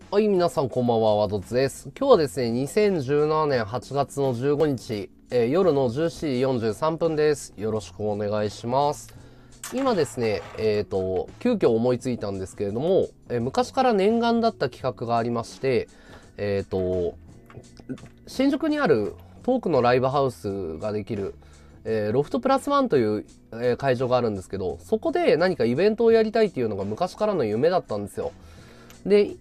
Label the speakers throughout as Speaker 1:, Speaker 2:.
Speaker 1: はい、皆さんこんばんは、ワドツです。今日はですね、2017年8月の15日、夜の17時43分です。よろしくお願いします。今ですね、急遽思いついたんですけれども、昔から念願だった企画がありまして、新宿にあるトークのライブハウスができる、ロフトプラスワンという、会場があるんですけど、そこで何かイベントをやりたいっていうのが昔からの夢だったんですよ。で、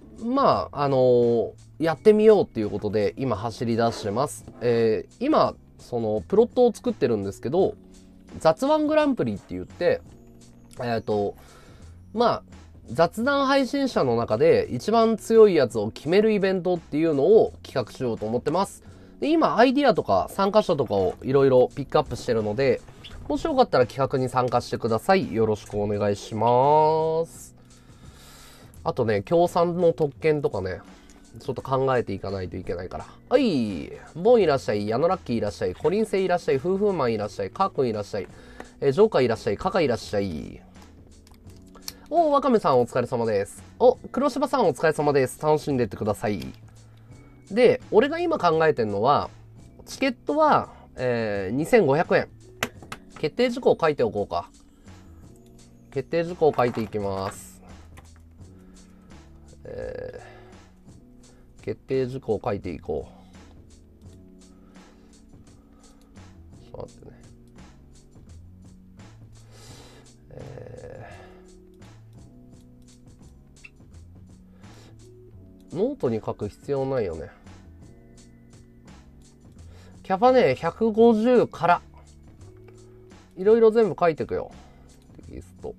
Speaker 1: やってみようっていうことで今走り出してます。今、そのプロットを作ってるんですけど、雑ワングランプリって言って、えっ、と、まあ、雑談配信者の中で一番強いやつを決めるイベントっていうのを企画しようと思ってます。で、今、アイディアとか参加者とかをいろいろピックアップしてるので、もしよかったら企画に参加してください。よろしくお願いします。あとね、協賛の特権とかね、ちょっと考えていかないといけないから。はい。ボンいらっしゃい。ヤノラッキーいらっしゃい。コリンセイいらっしゃい。フーフーマンいらっしゃい。カー君いらっしゃい。ジョーカーいらっしゃい。カカいらっしゃい。お、ワカメさんお疲れ様です。お、黒柴さんお疲れ様です。楽しんでってください。で、俺が今考えてんのは、チケットは、2500円。決定事項を書いておこうか。決定事項を書いていきます。決定事項を書いていこう。ちょっと待ってね。ノートに書く必要ないよね。キャパね、150から。いろいろ全部書いてくよ。テキスト。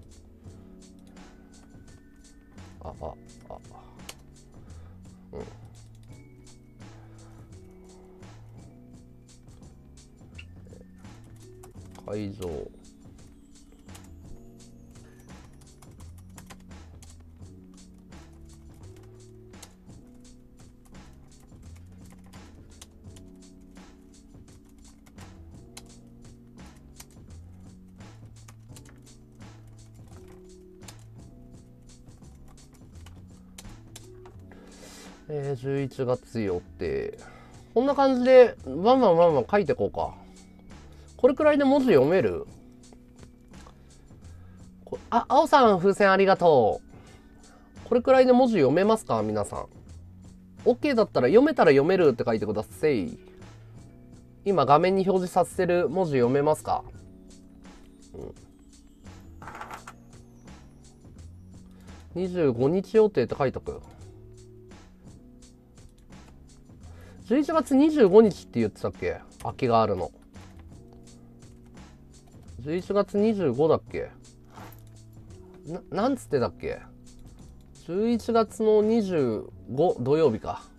Speaker 1: うん。会場。11月予定。こんな感じで、バンバン書いてこうか。これくらいで文字読める？あ、青さん風船ありがとう。これくらいで文字読めますか皆さん。OK だったら読めたら読めるって書いてください。今画面に表示させてる文字読めますか？25日予定って書いとく。11月25日って言ってたっけ？空きがあるの。11月25だっけ？なんつってたっけ？ 11 月の25土曜日か。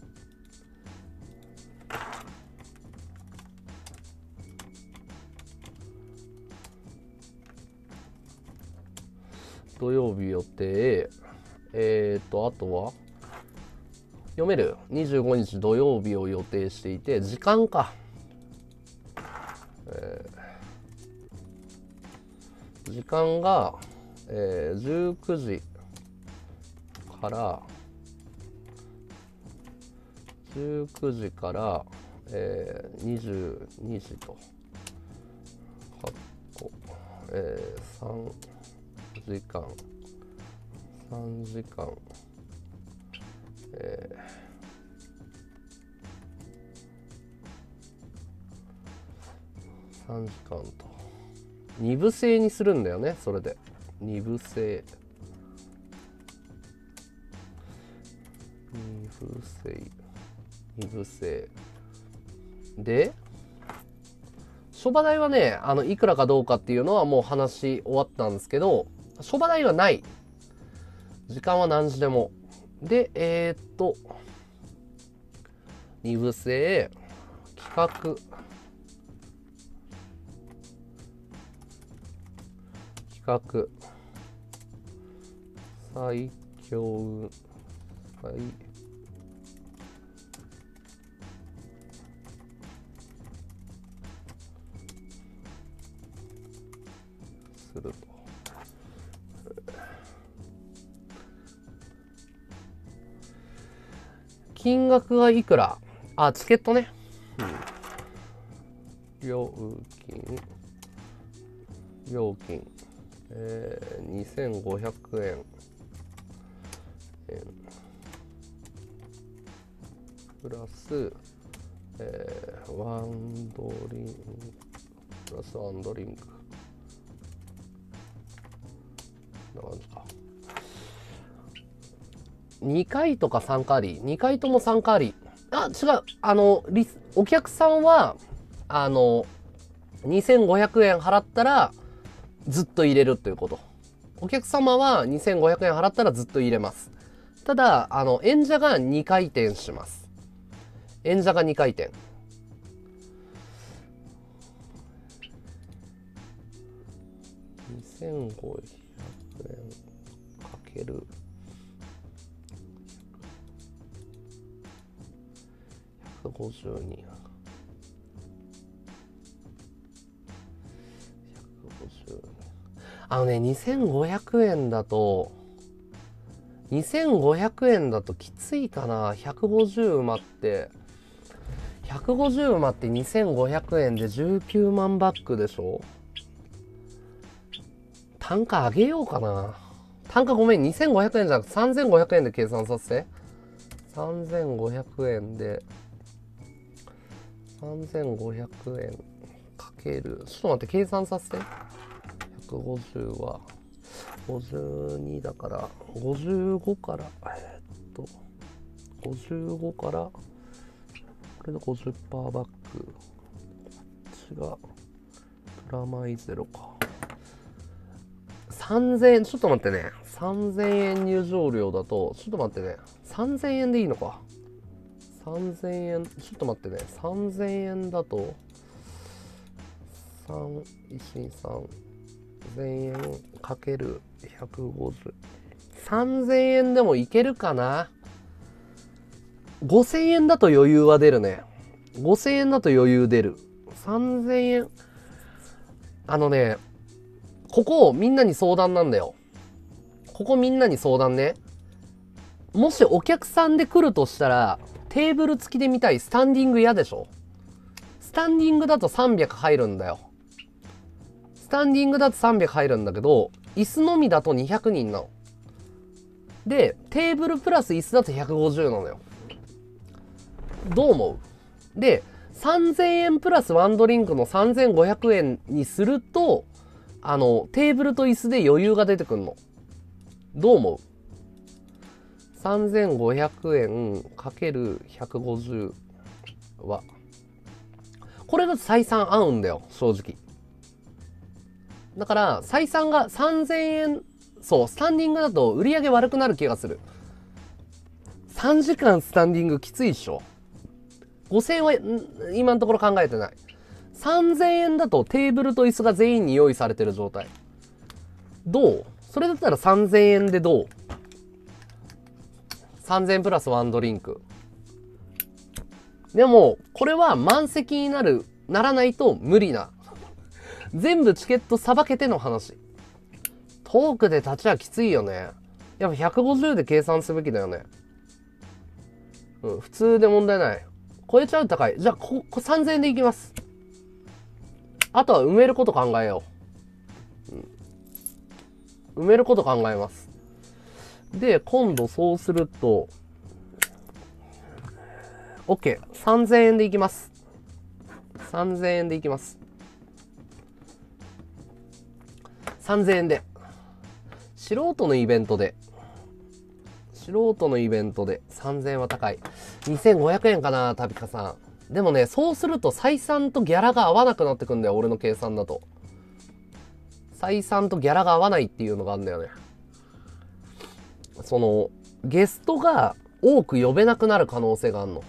Speaker 1: 土曜日予定。あとは読める？ 25 日土曜日を予定していて、時間か。時間が、19時から22時と、かっこ、3時間、3時間、3時間と。二部制にするんだよね、それで。二部制。二部制。で、諸場代はね、いくらかどうかっていうのはもう話し終わったんですけど、諸場代はない。時間は何時でも。で、二部制、企画、最強、すると。 金額がいくら？あ、チケットね。料金。2500円。プラス、ワンドリンク。プラスワンドリンク。こんな感じか。2回とか3回あり。2回とも3回あり。あ、違う。お客さんは、2500円払ったら、ずっと入れるということ。お客様は2500円払ったらずっと入れます。ただ、演者が2回転します。演者が2回転。2500円かける152。2500円だと、2500円だときついかな。150馬って、150馬って2500円で19万バックでしょ。単価上げようかな。単価ごめん、2500円じゃなくて3500円で計算させて。3500円で、3500円かける、ちょっと待って、計算させて。150は、52だから、55から、55から、これで 50% バック。こっちが、プラマイゼロか。3000円、ちょっと待ってね。3000円入場料だと、ちょっと待ってね。3000円でいいのか。3000円、ちょっと待ってね。3000円だと、3、1、3、1000円かける150。3000円でもいけるかな。5000円だと余裕は出るね。5000円だと余裕出る。3000円。ここみんなに相談なんだよ。ここみんなに相談ね。もしお客さんで来るとしたら、テーブル付きで見たい。スタンディング嫌でしょ？スタンディングだと300入るんだよ。スタンディングだと300入るんだけど、椅子のみだと200人なの。で、テーブルプラス椅子だと150なのよ。どう思う？で、3000円プラスワンドリンクの3500円にすると、テーブルと椅子で余裕が出てくんの。どう思う？ 3500 円かける150は。これが採算合うんだよ、正直。だから、採算が3000円、そう、スタンディングだと売り上げ悪くなる気がする。3時間スタンディングきついっしょ。5000円は今のところ考えてない。3000円だとテーブルと椅子が全員に用意されてる状態。どう？それだったら3000円でどう？ 3000 円プラスワンドリンク。でも、これは満席にならないと無理な。全部チケットさばけての話。トークで立ちはきついよね。やっぱ150で計算すべきだよね。うん、普通で問題ない。超えちゃうと高い。じゃあ、3000円でいきます。あとは埋めること考えよう。埋めること考えます。で、今度そうすると、OK。3000円でいきます。3000円でいきます。3000円で。素人のイベントで3000円は高い。2500円かな、タピカさん。でもね、そうすると採算とギャラが合わなくなってくんだよ、俺の計算だと。採算とギャラが合わないっていうのがあるんだよね。ゲストが多く呼べなくなる可能性があるの。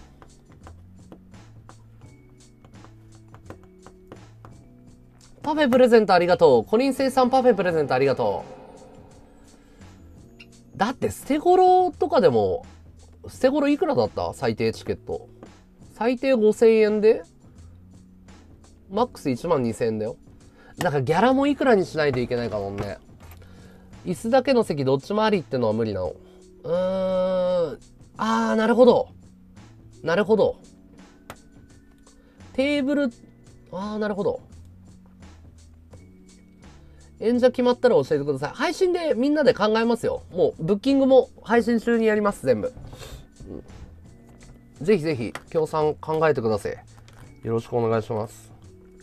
Speaker 1: パフェプレゼントありがとう。コリン生産パフェプレゼントありがとう。だって捨て頃とかでも、捨て頃いくらだった？最低チケット。最低5000円で、マックス12000円だよ。だからギャラもいくらにしないといけないかもね。椅子だけの席どっちもありってのは無理なの。なるほど。 なるほど。テーブル、ああ、なるほど。演者決まったら教えてください。配信でみんなで考えますよ。もう、ブッキングも配信中にやります、全部。ぜひぜひ、協賛考えてください。よろしくお願いします。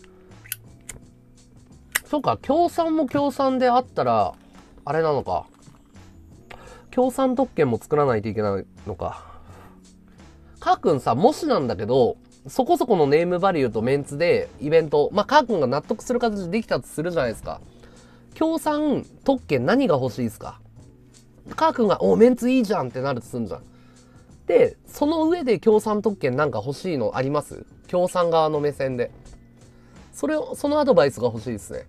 Speaker 1: そうか、協賛も協賛であったら、あれなのか。協賛特権も作らないといけないのか。かーくんさ、もしなんだけど、そこそこのネームバリューとメンツでイベント、まあ、かーくんが納得する形でできたとするじゃないですか。協賛特権何が欲しいですか？かーくんが、お、メンツいいじゃんってなるとすんじゃん。で、その上で協賛特権なんか欲しいのあります？協賛側の目線で。そのアドバイスが欲しいですね。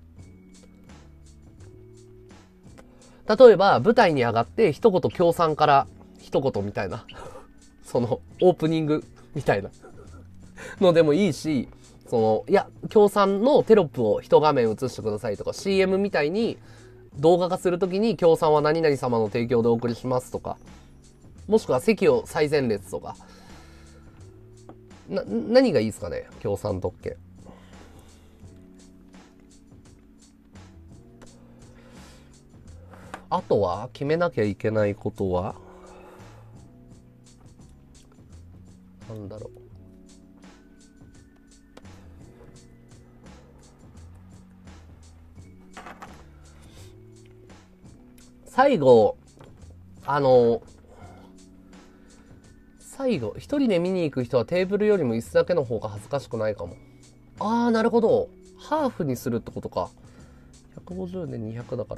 Speaker 1: 例えば、舞台に上がって一言協賛から一言みたいな。その、オープニングみたいなのでもいいし、いや、協賛のテロップを一画面映してくださいとか、CM みたいに動画化するときに協賛は何々様の提供でお送りしますとか、もしくは席を最前列とか。何がいいですかね、協賛特権。あとは決めなきゃいけないことはなんだろう。最後、一人で見に行く人はテーブルよりも椅子だけの方が恥ずかしくないかも。あー、なるほど。ハーフにするってことか。150で200だから。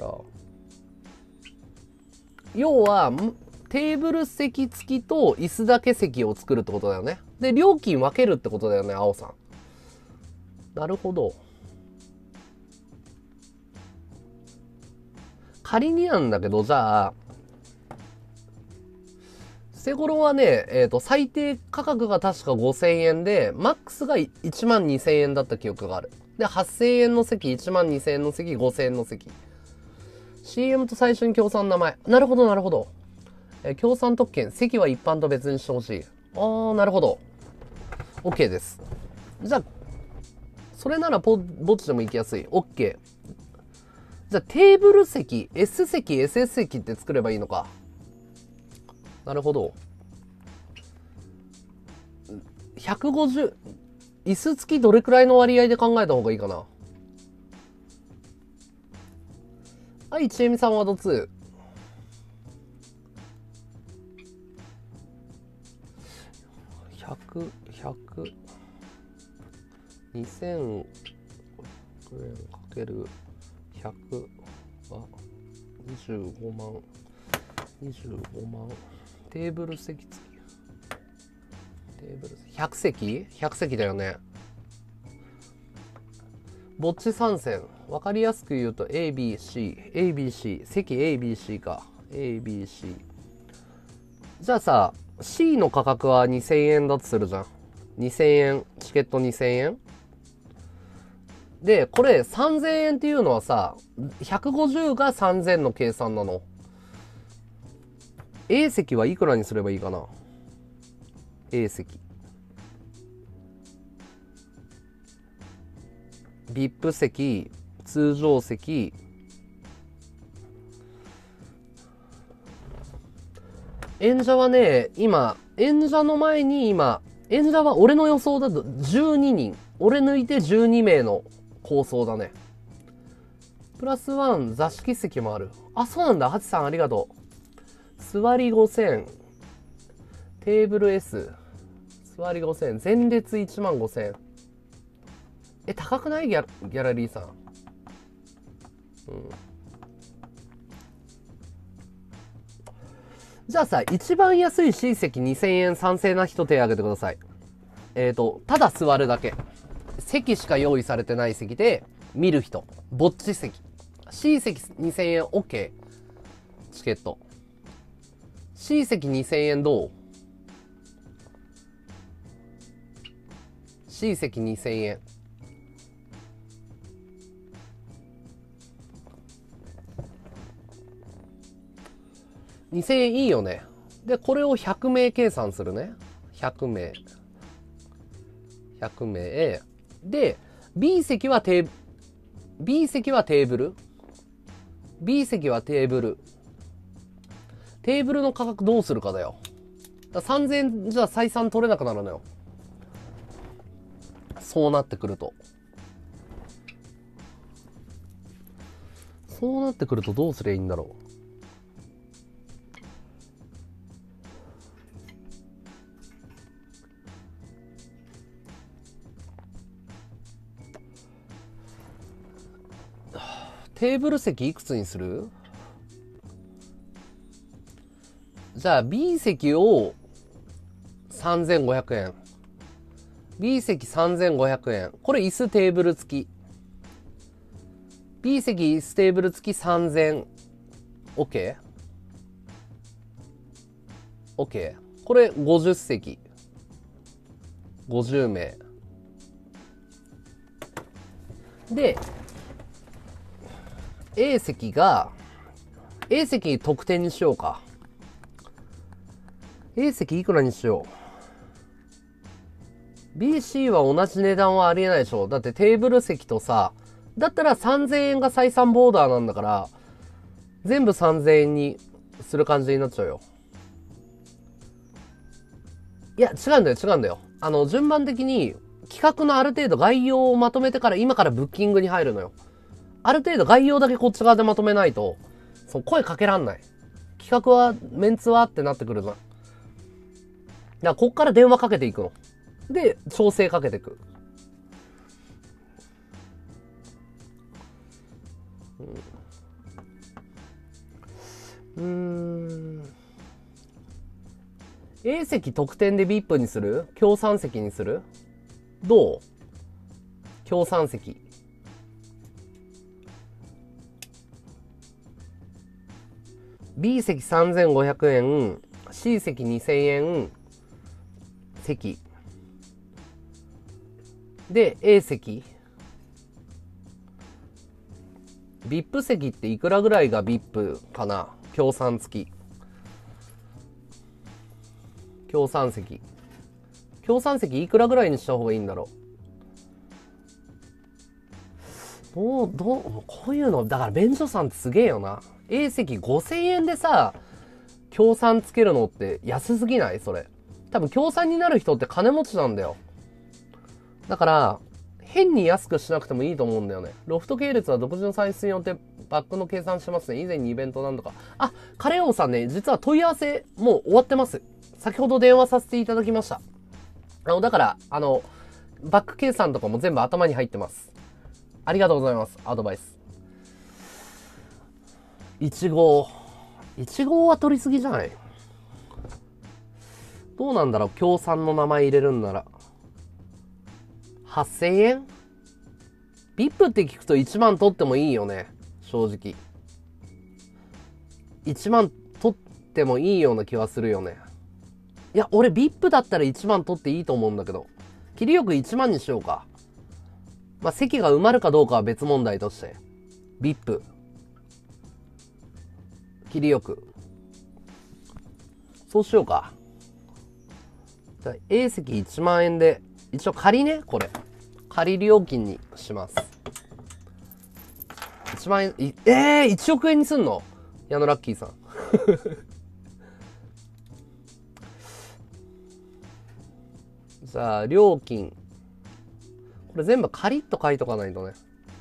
Speaker 1: 要は、テーブル席付きと椅子だけ席を作るってことだよね。で、料金分けるってことだよね、青さん。なるほど。仮になんだけど、じゃあ、捨て頃はね、最低価格が確か5000円で、マックスが1万2000円だった記憶がある。で、8000円の席、1万2000円の席、5000円の席。CM と最初に協賛の名前。なるほど、なるほど。協賛特権、席は一般と別にしてほしい。あー、なるほど。OK です。じゃあ、それならぼっちでも行きやすい。OK。じゃあ、テーブル席、S 席、SS 席って作ればいいのか。なるほど。150、椅子付きどれくらいの割合で考えた方がいいかな。はい、ちえみさんはどつ。100、100、2000円かける100は25万。25万。テーブル席付き。テーブル席。100席 ?100 席だよね。ぼっち参戦。わかりやすく言うと ABC。ABC。席 ABC か。ABC。じゃあさ、C の価格は2000円だとするじゃん。2000円。チケット2000円で、これ3000円っていうのはさ、150が3000の計算なの。A 席はいくらにすればいいかな？ A 席。VIP 席、通常席、演者はね、演者の前に演者は俺の予想だと12人。俺抜いて12名の構想だね。プラス1座敷席もある。あ、そうなんだ。ハチさんありがとう。座り5000。テーブル S。座り5000。前列1万5000。高くないギャラリーさん。じゃあさ、一番安い C 席2000円賛成な人手挙げてください。ただ座るだけ。席しか用意されてない席で、見る人。ぼっち席。C 席2000円 OK。チケット。C 席2000円どう？ C 席2000円。2000円いいよね。で、これを100名計算するね。 100名。100名。で、B 席はテーブル。B 席はテーブル。テーブルの価格どうするかだよ。3000円じゃ採算取れなくなるのよ。そうなってくると。そうなってくるとどうすりゃいいんだろう。テーブル席いくつにする？じゃあ B 席を3500円。B 席3500円。これ椅子テーブル付き。B 席椅子テーブル付き3000。OK？ OK。これ50席。50名。で、A 席特典にしようか。A 席いくらにしよう。BC は同じ値段はありえないでしょ。だってテーブル席とさ、だったら3000円が採算ボーダーなんだから、全部3000円にする感じになっちゃうよ。いや、違うんだよ。順番的に企画のある程度概要をまとめてから今からブッキングに入るのよ。ある程度概要だけこっち側でまとめないと、声かけらんない。企画は、メンツはってなってくるの。だからこっから電話かけていくの。で、調整かけていく。A 席特典で VIP にする？協賛席にする？どう？協賛席。B 席3500円、C 席2000円、席。で、A 席。VIP 席っていくらぐらいが VIP かな？協賛付き。協賛席。協賛席いくらぐらいにした方がいいんだろう。こういうの、だから便所さんってすげえよな。A 席5000円でさ、協賛つけるのって安すぎない？それ。多分協賛になる人って金持ちなんだよ。だから、変に安くしなくてもいいと思うんだよね。ロフト系列は独自の算出によってバックの計算してますね。以前にイベントなんとか。あ、カレオンさんね、実は問い合わせもう終わってます。先ほど電話させていただきました。だから、バック計算とかも全部頭に入ってます。ありがとうございます。アドバイス。1号は取りすぎじゃない？どうなんだろう？協賛の名前入れるんなら。8000円？ VIP って聞くと1万取ってもいいよね。正直。1万取ってもいいような気はするよね。いや、俺 VIP だったら1万取っていいと思うんだけど。切りよく1万にしようか。まあ、席が埋まるかどうかは別問題として。VIP。切りよく。そうしようか。じゃあ A 席1万円で、一応仮ね、これ。仮料金にします。1万円、1億円にすんの？矢野ラッキーさん。じゃあ、料金。これ全部カリッと書いとかないとね。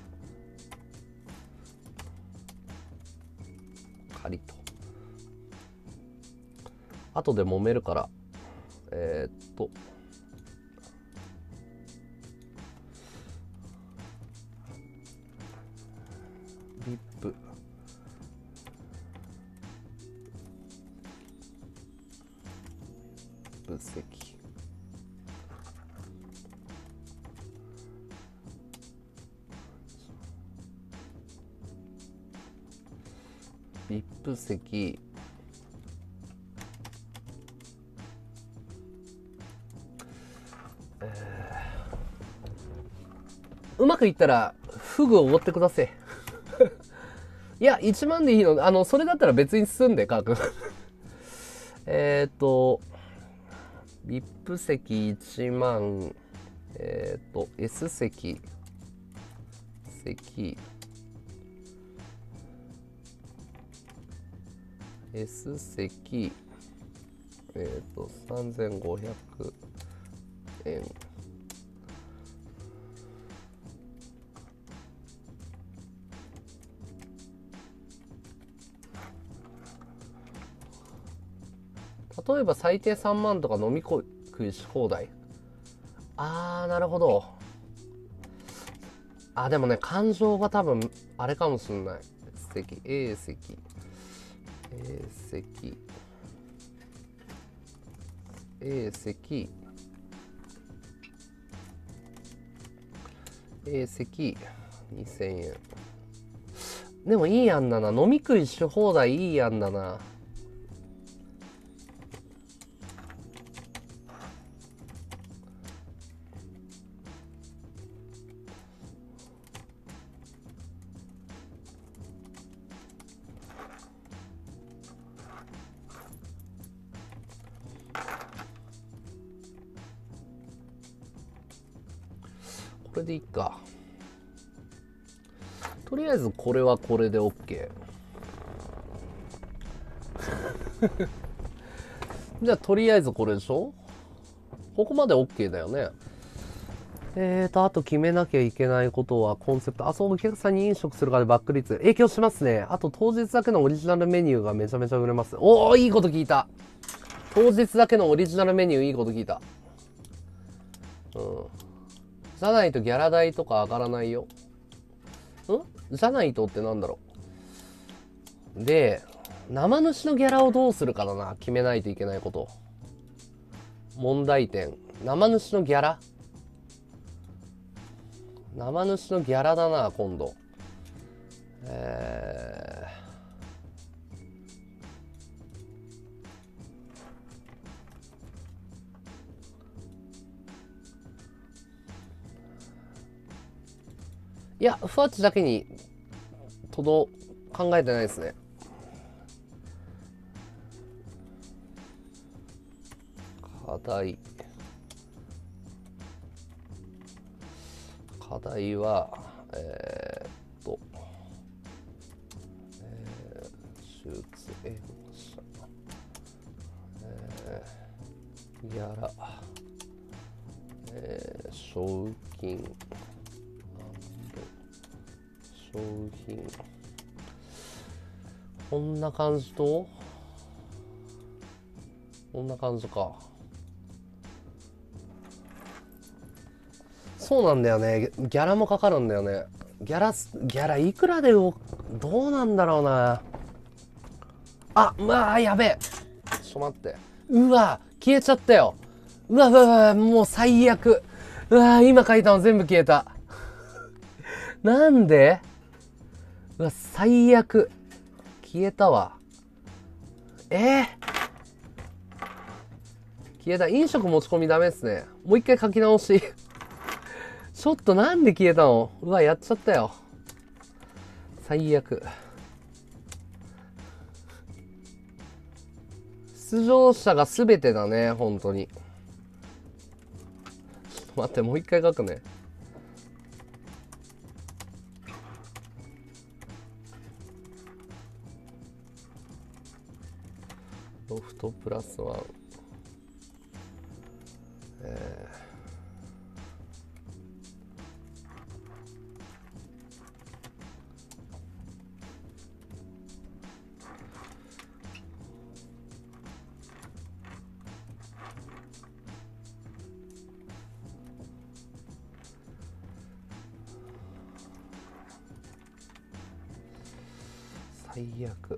Speaker 1: カリッと。後で揉めるから。VIP。VIP 席。VIP 席。うまくいったら、フグをおごってください。いや、1万でいいの。それだったら別に進んで、カー君。 VIP 席1万、S 席、S 席、3500円。例えば最低3万とか飲み食いし放題。なるほど。でもね、感情が多分あれかもしんない。A 席 A 席2000円。でもいい案だな。飲み食いし放題いい案だな。これでいいか。とりあえずこれはこれで OK。じゃあとりあえずこれでしょ。ここまで OK だよね。あと決めなきゃいけないことはコンセプト。お客さんに飲食するかでバック率影響しますね。あと当日だけのオリジナルメニューがめちゃめちゃ売れます。いいこと聞いた。当日だけのオリジナルメニューいいこと聞いた。じゃないとギャラ代とか上がらないよ。じゃないとってなんだろう。で、生主のギャラをどうするかだな。決めないといけないこと。問題点。生主のギャラだな、今度。いや、ふわっちだけに考えてないですね。課題は、手術援者、ギャラ、賞金、商品。こんな感じと、こんな感じか。そうなんだよね。ギャラもかかるんだよね。ギャラいくらでどうなんだろうな。やべえ。ちょっと待って。うわ、消えちゃったよ。うわ、もう最悪。今書いたの全部消えた。なんで？最悪。消えたわ。消えた。飲食持ち込みダメですね。もう一回書き直し。ちょっとなんで消えたの？やっちゃったよ。最悪。出場者が全てだね、本当に。ちょっと待って、もう一回書くね。ロフトプラスワン。最悪。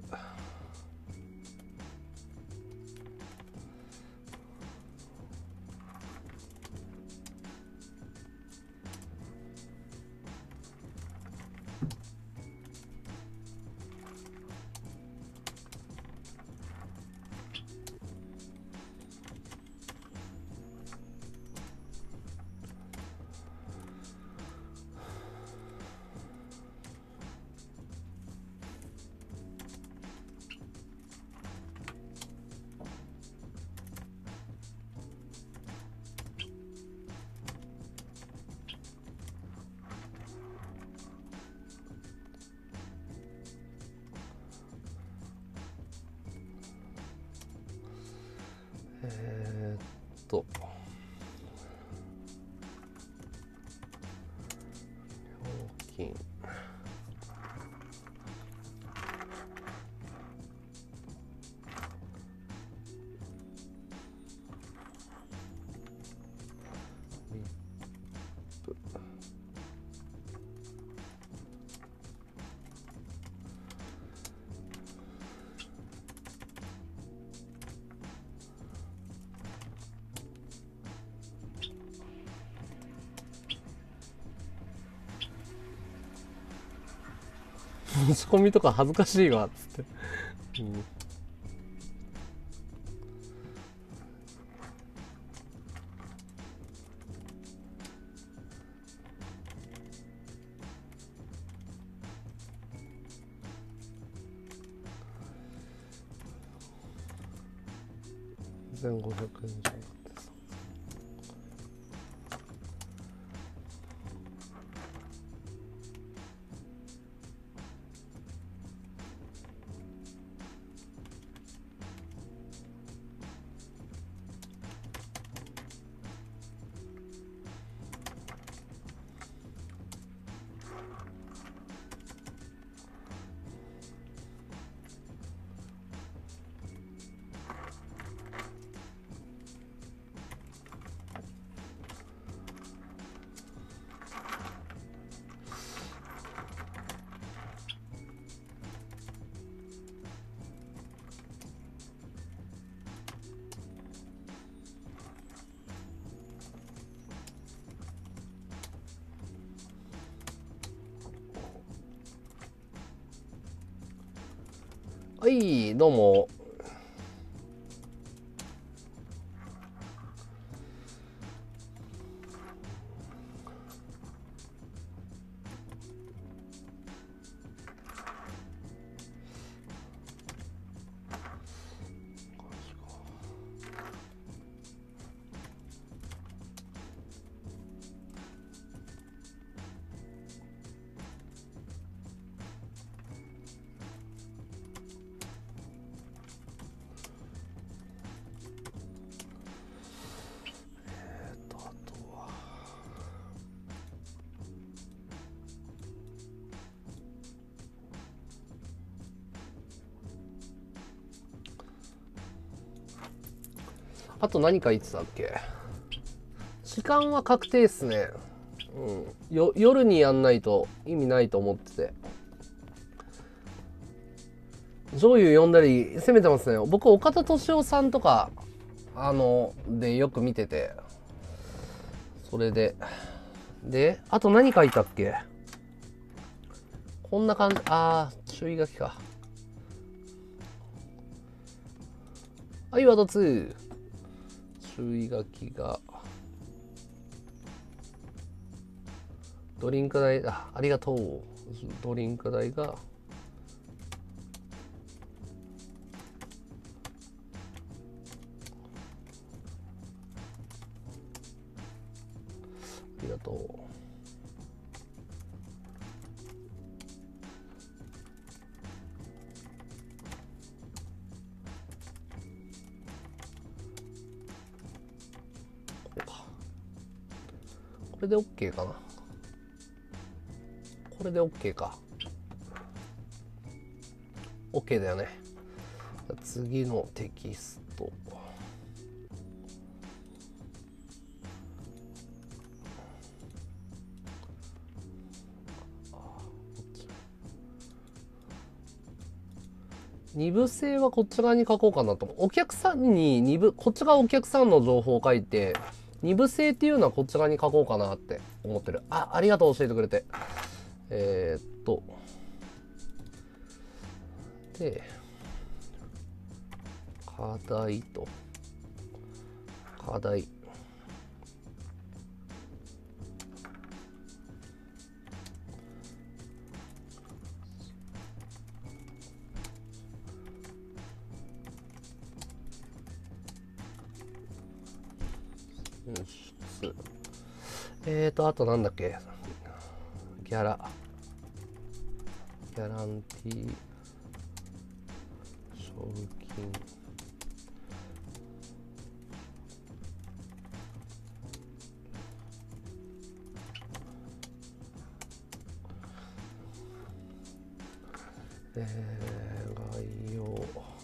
Speaker 1: えーっと料金持ち込みとか恥ずかしいわっつって、1500円じゃなくてさ。はい、どうも。あと何か言ってたっけ？時間は確定っすね。夜にやんないと意味ないと思ってて。女優呼んだり攻めてますね。僕、岡田敏夫さんとか、でよく見てて。それで。で、あと何書いたっけ？こんな感じ。注意書きか。はい、ワード2。注意書きが。ドリンク代、ありがとう。ドリンク代が。ありがとう。これで OK かな。これで OK か。OK だよね。次のテキスト。二部制はこっち側に書こうかなと。お客さんにこっちがお客さんの情報を書いて、二部制っていうのはこっち側に書こうかなって思ってる。ありがとう、教えてくれて。で、課題と、課題。あとなんだっけ？ギャランティー、賞金。 概要。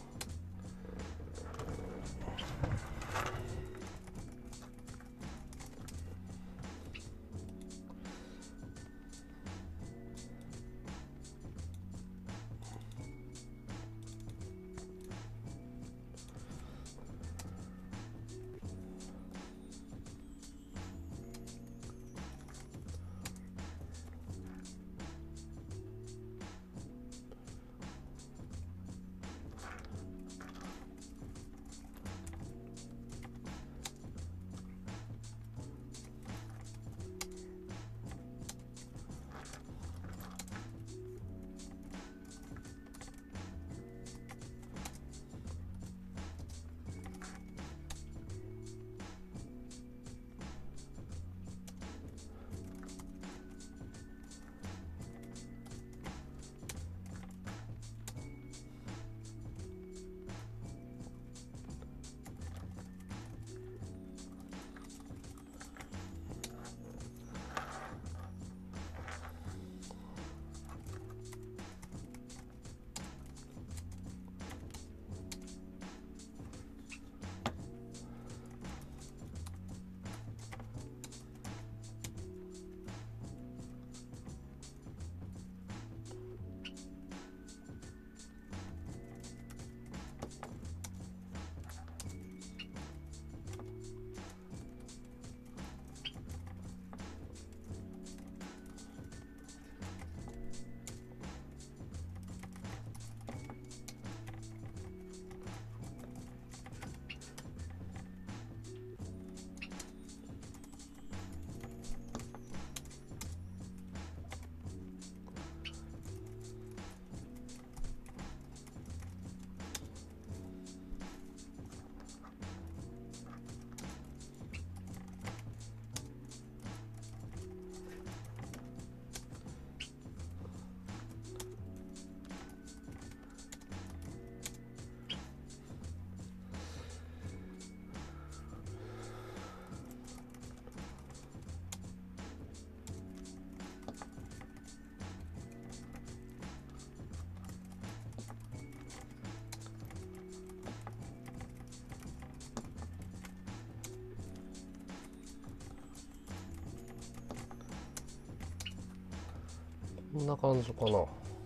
Speaker 1: こんな感じかな。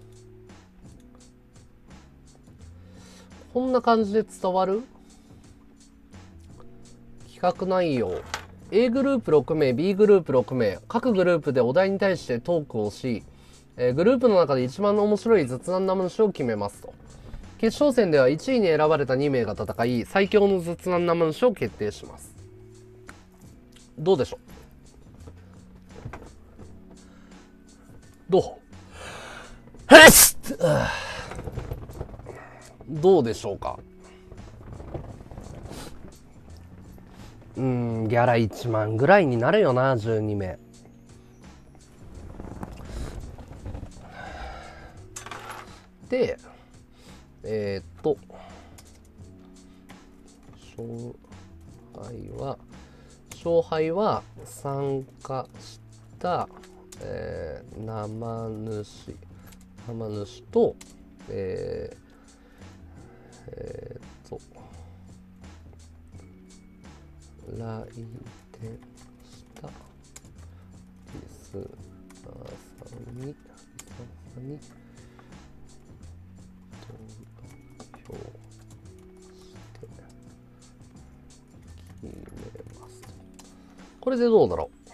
Speaker 1: こんな感じで伝わる？企画内容。A グループ6名、B グループ6名。各グループでお題に対してトークをし、グループの中で一番面白い雑談な話を決めますと。決勝戦では1位に選ばれた2名が戦い、最強の雑談な話を決定します。どうでしょう？どうどうでしょうか？ギャラ1万ぐらいになるよな、12名。で、勝敗は参加した、生主と、来店したリスナーさんに投票して決めますと。これでどうだろう？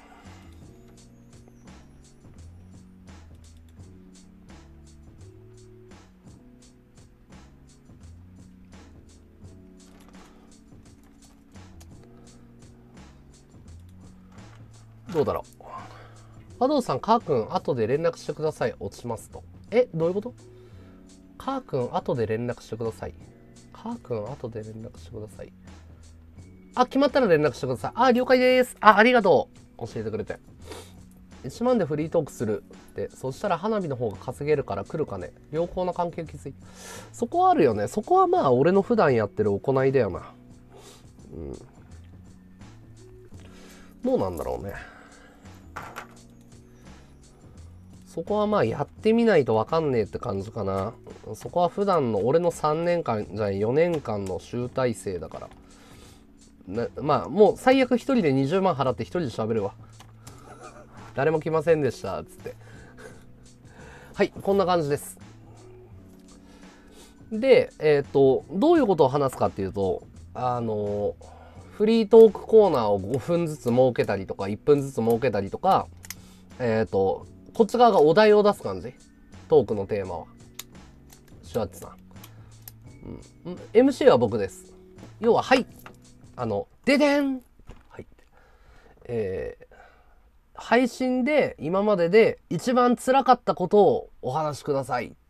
Speaker 1: どうだろう？加藤さん、カー君、後で連絡してください。落ちますと。どういうこと？カー君、後で連絡してください。カー君、後で連絡してください。あ、決まったら連絡してください。あ、了解です。ありがとう。教えてくれて。1万でフリートークするって、そしたら花火の方が稼げるから来るかね。良好な関係築いて。そこはあるよね。そこはまあ、俺の普段やってる行いだよな。どうなんだろうね。 そこはまあやってみないとわかんねえって感じかな。そこは普段の俺の3年間じゃない4年間の集大成だから。まあもう最悪一人で20万払って一人で喋るわ。誰も来ませんでしたっつって。はい、こんな感じです。で、どういうことを話すかっていうと、フリートークコーナーを5分ずつ設けたりとか、1分ずつ設けたりとか、こっち側がお題を出す感じ。トークのテーマは。シュワッチさん。MC は僕です。要は、はい。ででん。はい。配信で今までで一番辛かったことをお話しくださいっていう。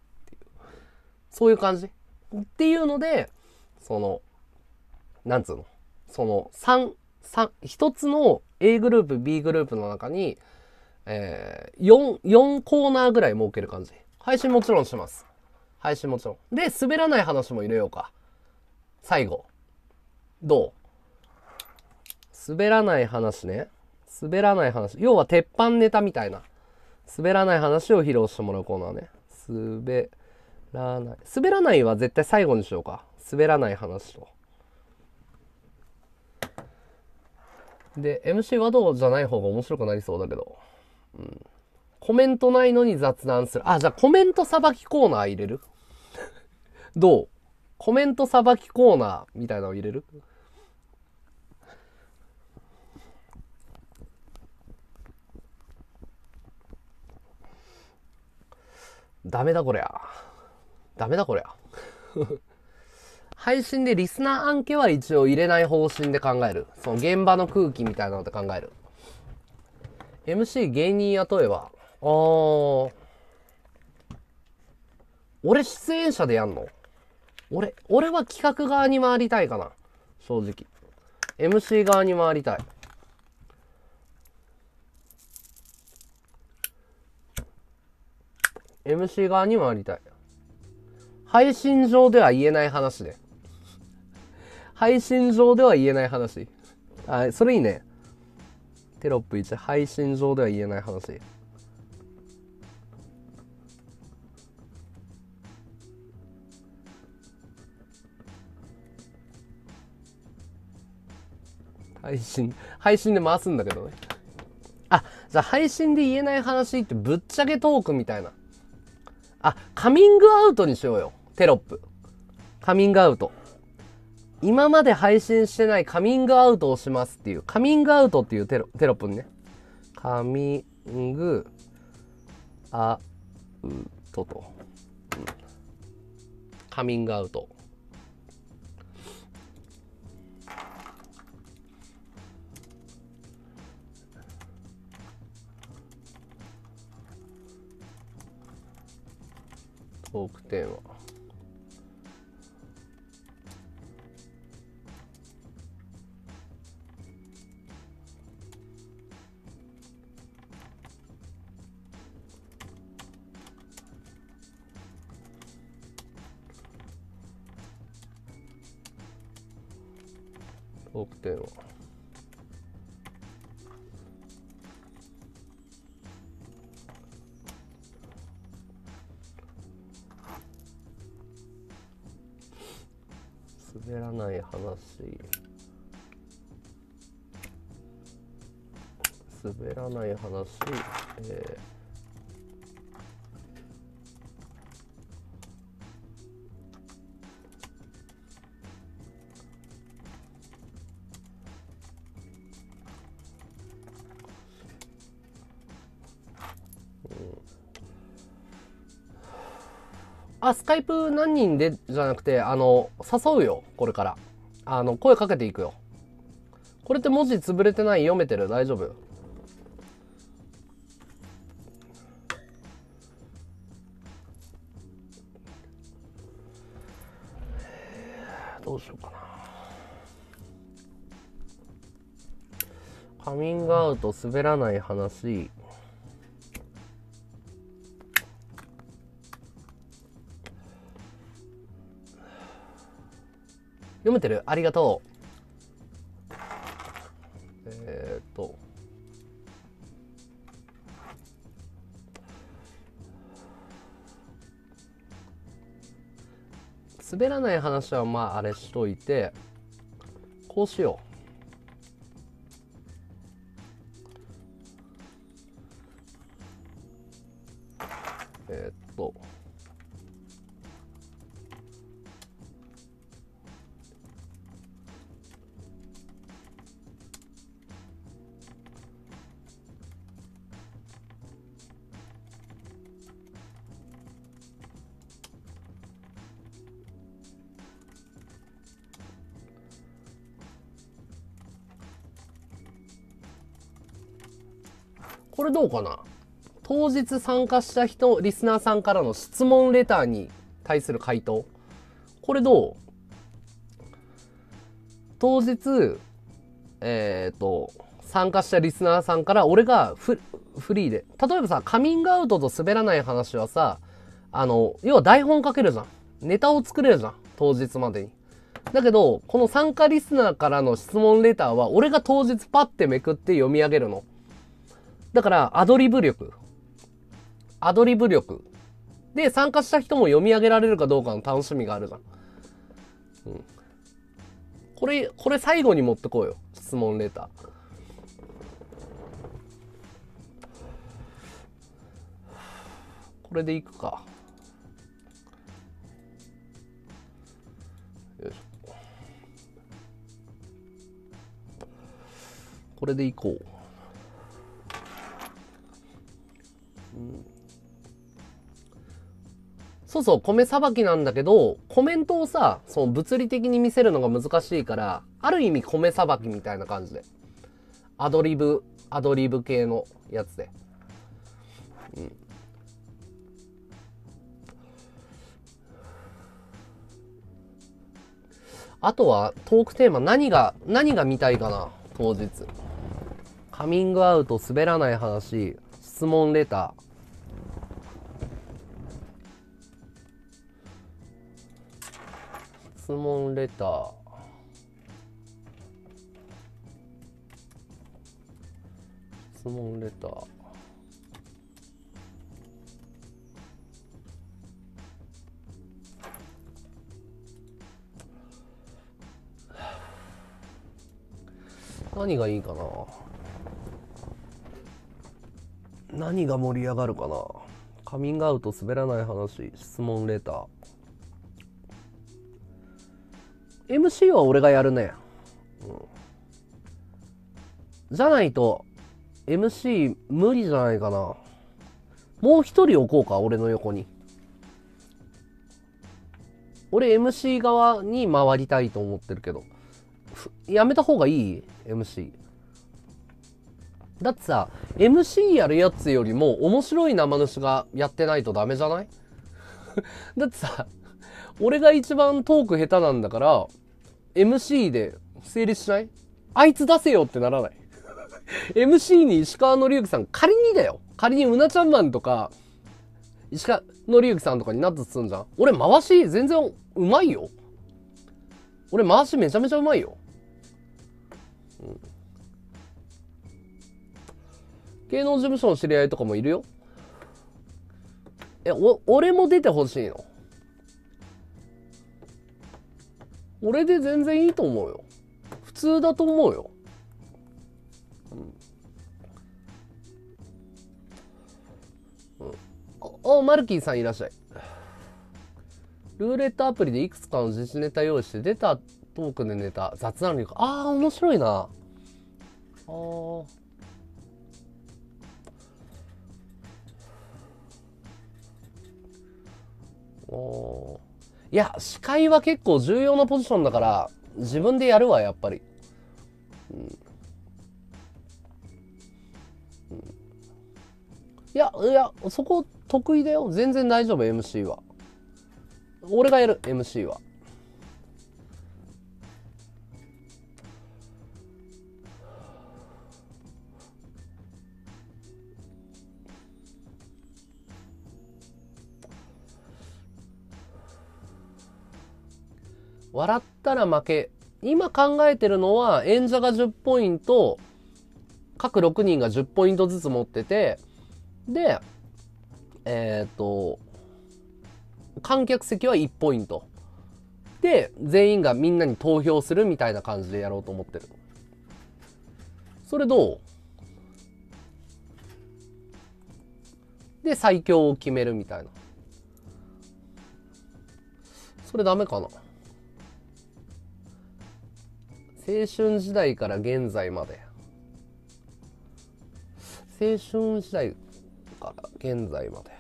Speaker 1: そういう感じ。っていうので、なんつうの。一つの A グループ、B グループの中に、4コーナーぐらい設ける感じ。配信もちろんします。配信もちろん。で、滑らない話も入れようか。最後。どう？滑らない話ね。滑らない話。要は鉄板ネタみたいな。滑らない話を披露してもらうコーナーね。滑らない。滑らないは絶対最後にしようか。滑らない話と。で、MC はどうじゃない方が面白くなりそうだけど。コメントないのに雑談する。じゃあコメントさばきコーナー入れる？どう？コメントさばきコーナーみたいなの入れる？ダメだこりゃ。ダメだこりゃ。配信でリスナー案件は一応入れない方針で考える。その現場の空気みたいなので考える。MC 芸人雇えば。俺出演者でやんの？俺は企画側に回りたいかな。正直。MC 側に回りたい。MC 側に回りたい。配信上では言えない話で。配信上では言えない話。それいいね。テロップ1、配信上では言えない話。配信で回すんだけどね。じゃあ配信で言えない話ってぶっちゃけトークみたいな。カミングアウトにしようよ。テロップ。カミングアウト。今まで配信してないカミングアウトをしますっていう。カミングアウトっていうテロップにね。カミングアウトと。カミングアウト。トークテーマ。トークテーマ。滑らない話。滑らない話。スカイプ何人でじゃなくて、誘うよ、これから。声かけていくよ。これって文字潰れてない？読めてる？大丈夫？どうしようかな。カミングアウト、滑らない話。読めてる？ありがとう。 滑らない話はまああれしといて、こうしよう。これどうかな。当日参加した人、リスナーさんからの質問レターに対する回答。これどう？当日、参加したリスナーさんから俺がフリーで。例えばさ、カミングアウトと滑らない話はさ、要は台本書けるじゃん。ネタを作れるじゃん。当日までに。だけど、この参加リスナーからの質問レターは、俺が当日パッてめくって読み上げるの。だから、アドリブ力。で、参加した人も読み上げられるかどうかの楽しみがあるじゃん。うん。これ最後に持ってこうよ。質問レター。これでいくか。よいしょ。これでいこう。そうそう、米さばきなんだけど、コメントをさ、その物理的に見せるのが難しいから、ある意味米さばきみたいな感じで。アドリブ系のやつで。うん。あとは、トークテーマ何が見たいかな、当日。カミングアウト、滑らない話、質問レター。質問レター。質問レター。何がいいかな。何が盛り上がるかな。カミングアウト、滑らない話、質問レター。MC は俺がやるね。じゃないと、MC 無理じゃないかな。もう一人置こうか、俺の横に。俺 MC 側に回りたいと思ってるけど。やめた方がいい？ MC。だってさ、MC やるやつよりも面白い生主がやってないとダメじゃない？だってさ、俺が一番トーク下手なんだから、MC で成立しない？あいつ出せよってならない？MC に石川紀之さん、仮にだよ。仮にうなちゃんマンとか、石川紀之さんとかになったとすんじゃん。俺回し全然うまいよ。俺回しめちゃめちゃうまいよ。うん。芸能事務所の知り合いとかもいるよ。俺も出てほしいの？俺で全然いいと思うよ。普通だと思うよ。マルキーさんいらっしゃい。ルーレットアプリでいくつかの自治ネタ用意して出たトークでネタ雑談力。面白いな。いや、司会は結構重要なポジションだから自分でやるわ、やっぱり。いや、そこ得意だよ。全然大丈夫、MC は。俺がやる、MC は。笑ったら負け。今考えてるのは、演者が10ポイント、各6人が10ポイントずつ持ってて、で、観客席は1ポイント。 で、全員がみんなに投票するみたいな感じでやろうと思ってる。それどう？で、最強を決めるみたいな。それダメかな？青春時代から現在まで。青春時代から現在まで。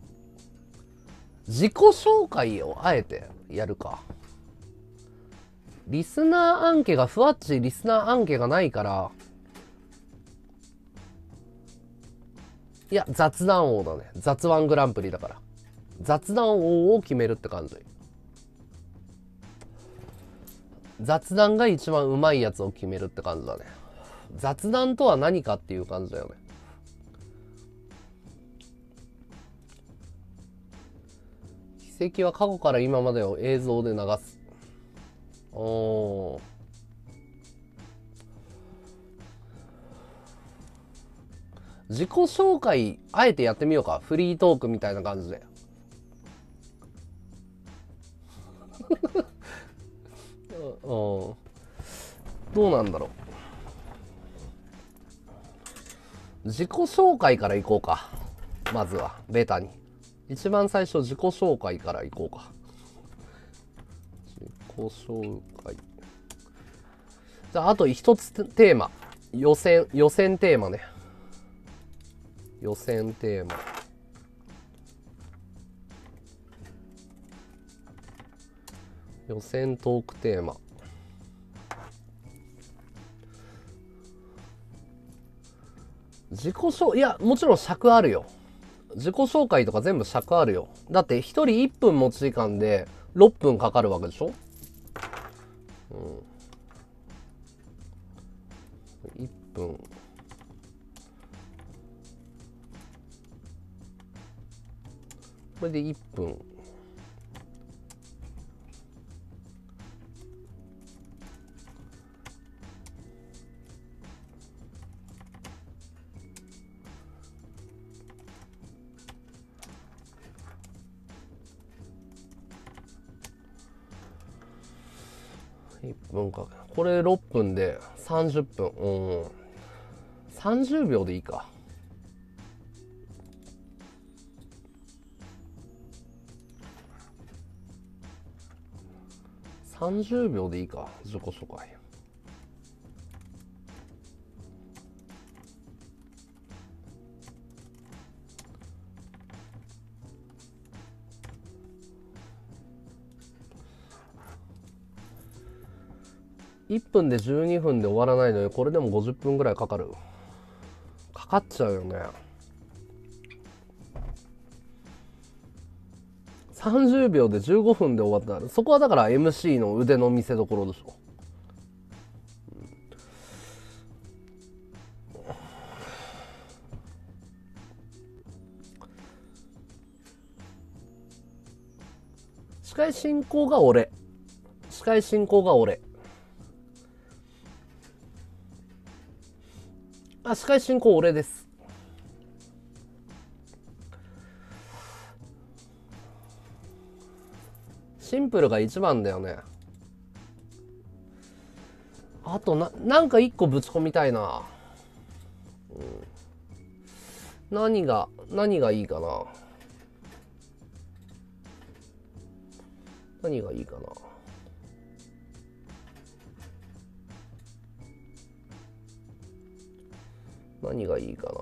Speaker 1: 自己紹介をあえてやるか。リスナーアンケが、ふわっちリスナーアンケがないから、いや、雑談王だね。雑ワングランプリだから。雑談王を決めるって感じ。雑談が一番うまいやつを決めるって感じだね。雑談とは何かっていう感じだよね。奇跡は過去から今までを映像で流す。自己紹介あえてやってみようか。フリートークみたいな感じで。どうなんだろう。自己紹介からいこうか。まずはベタに一番最初自己紹介からいこうか。自己紹介。じゃああと一つテーマ。予選テーマね。予選テーマ。予選トークテーマ。自己紹介、いや、もちろん尺あるよ。自己紹介とか全部尺あるよ。だって一人1分持ち時間で6分かかるわけでしょ？うん。1分。これで1分。1分か。これ6分で30分。うん。30秒でいいか。30秒でいいか。自己紹介。1分で12分で終わらないのにこれでも50分ぐらいかかる。かかっちゃうよね。30秒で15分で終わったら、そこはだから MC の腕の見せ所でしょ。司会進行が俺。司会進行が俺。あ、司会進行俺です。シンプルが一番だよね。あとなんか一個ぶち込みたいな。何がいいかな。何がいいかな。何がいいかな。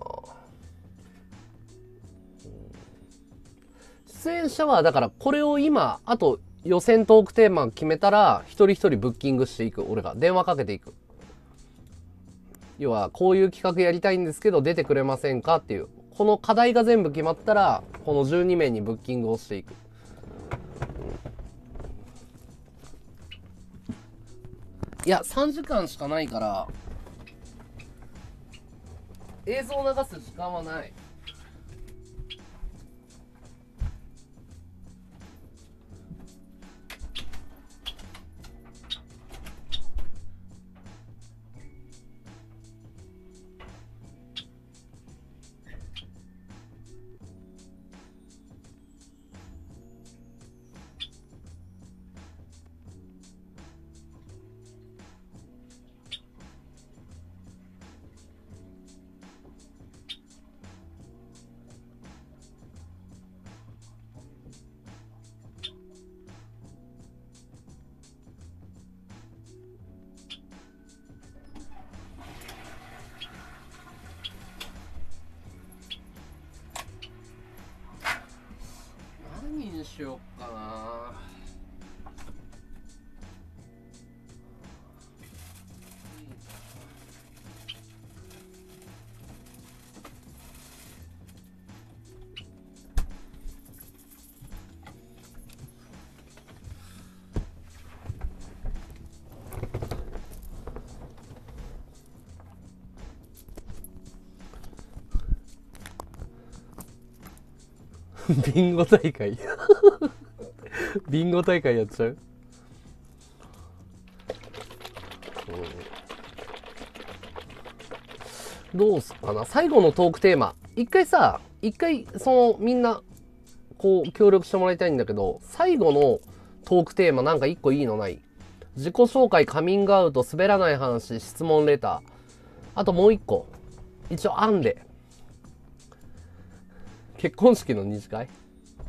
Speaker 1: 出演者はだからこれを今あと予選トークテーマ決めたら一人一人ブッキングしていく。俺が電話かけていく。要はこういう企画やりたいんですけど出てくれませんかっていう、この課題が全部決まったらこの12名にブッキングをしていく。いや3時間しかないから映像を流す時間はない。 ビンゴ大会ビンゴ大会やっちゃう、どうすかな。最後のトークテーマ。一回みんな、こう、協力してもらいたいんだけど、最後のトークテーマなんか一個いいのない？自己紹介、カミングアウト、滑らない話、質問レター。あともう一個。一応案で。結婚式の二次会？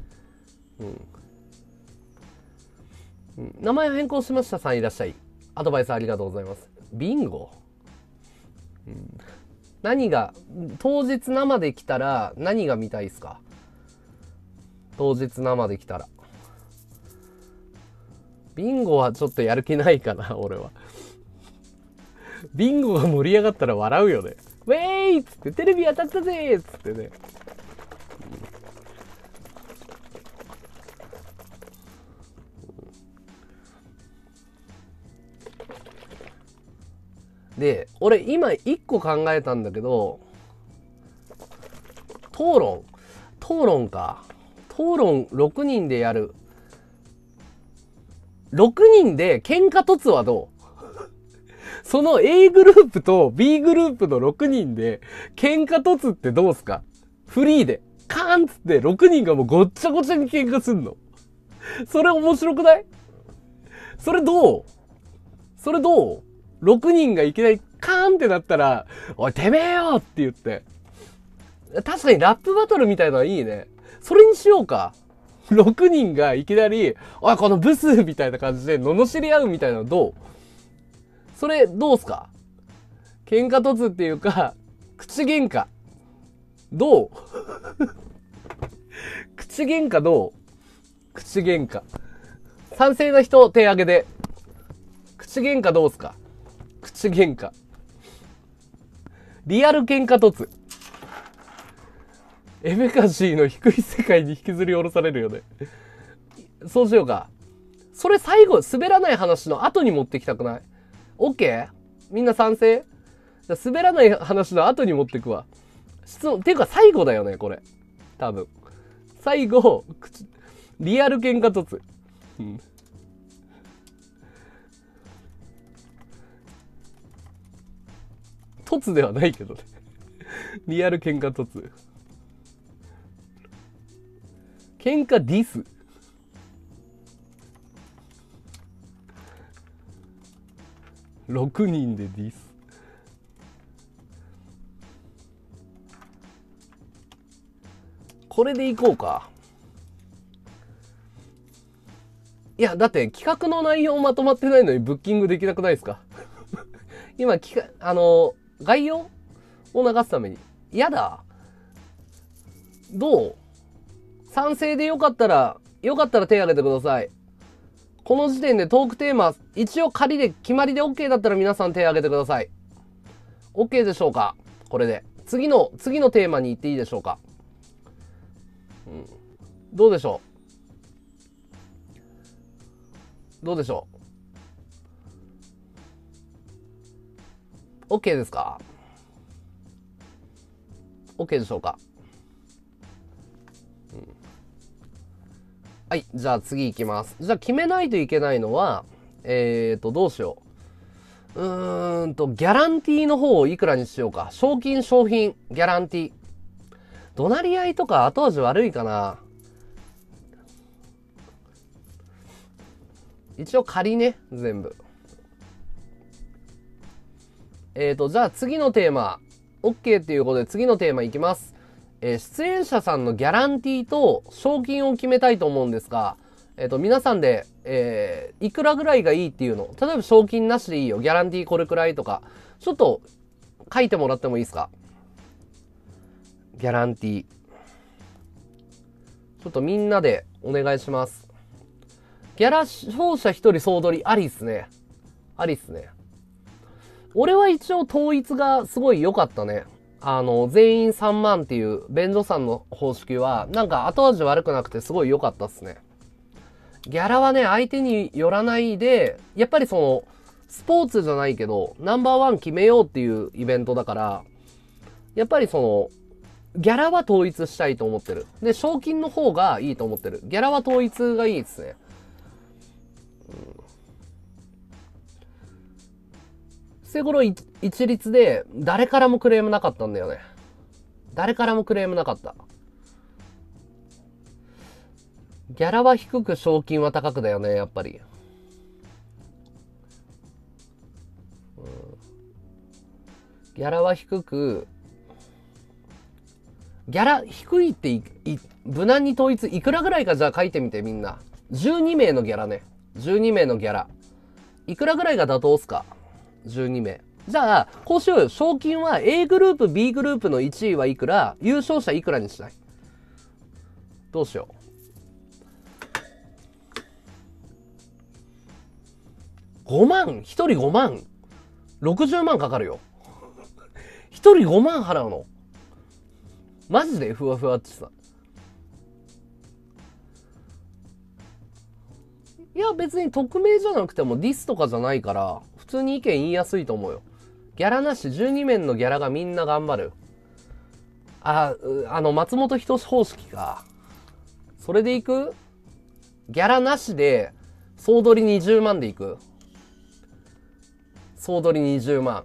Speaker 1: 名前を変更しましたさんいらっしゃい。アドバイスありがとうございます。ビンゴ？何が、当日生で来たら何が見たいですか？当日生で来たら。ビンゴはちょっとやる気ないかな、俺は。ビンゴが盛り上がったら笑うよね。ウェーイっつって、テレビ当たったぜーっつってね。で、俺今一個考えたんだけど、討論か。討論6人でやる。6人で喧嘩突はどう？その A グループと B グループの6人で喧嘩突ってどうすか？フリーで。カーンっつって6人がもうごっちゃごちゃに喧嘩すんの。それ面白くない？それどう？ 6 人がいきなりカーンってなったら、おいてめえよって言って。確かにラップバトルみたいなのはいいね。それにしようか。6人がいきなり、おいこのブスみたいな感じで罵り合うみたいなのどう？それどうすか？喧嘩突っていうか、口喧嘩。どう？口喧嘩どう？口喧嘩。賛成な人手挙げで。口喧嘩どうすか？口喧嘩。リアル喧嘩突。エメカジーの低い世界に引きずり下ろされるよね。そうしようか。それ最後、滑らない話の後に持ってきたくない？ OK？ みんな賛成？じゃ滑らない話の後に持ってくわ。質問、ていうか最後だよね、これ。多分。最後、リアル喧嘩突。突ではないけどね。リアル喧嘩突。喧嘩ディス。6人でディス。これでいこうか。いや、だって企画の内容まとまってないのにブッキングできなくないですか？今、概要を流すために。やだ。どう？賛成でよかったら手挙げてください。この時点でトークテーマ、一応決まりで OK だったら皆さん手挙げてください。OK でしょうか？これで。次のテーマに行っていいでしょうか？どうでしょう ?OK ですか？ OK でしょうか？はい。じゃあ次行きます。じゃあ決めないといけないのは、どうしよう。ギャランティーの方をいくらにしようか。賞金、商品、ギャランティー。怒鳴り合いとか後味悪いかな。一応仮ね、全部。じゃあ次のテーマ、OK っていうことで次のテーマいきます。出演者さんのギャランティーと賞金を決めたいと思うんですが、皆さんで、いくらぐらいがいいっていうの。例えば賞金なしでいいよ。ギャランティーこれくらいとか。ちょっと書いてもらってもいいですか？ギャランティー。ちょっとみんなでお願いします。ギャラ勝者一人総取りありっすね。俺は一応統一がすごい良かったね。全員3万っていう便所さんの方式は、なんか後味悪くなくてすごい良かったっすね。ギャラはね、相手によらないで、やっぱりスポーツじゃないけど、ナンバーワン決めようっていうイベントだから、やっぱりギャラは統一したいと思ってる。で、賞金の方がいいと思ってる。ギャラは統一がいいですね。捨て頃一律で誰からもクレームなかったんだよね。誰からもクレームなかった。ギャラは低く賞金は高くだよね、やっぱり。ギャラは低く、ギャラ低いって無難に統一いくらぐらいかじゃあ書いてみてみんな。12名のギャラね。12名のギャラ。いくらぐらいが妥当っすか ?12 名。じゃあ、こうしようよ。賞金は A グループ、B グループの1位はいくら、優勝者いくらにしない？どうしよう。5万 ?1 人5万 ?60 万かかるよ。1人5万払うの？マジでふわふわってさ。いや別に匿名じゃなくてもディスとかじゃないから、普通に意見言いやすいと思うよ。ギャラなし、12面のギャラがみんな頑張る。松本人志方式か。それでいく？ギャラなしで、総取り20万でいく？総取り20万。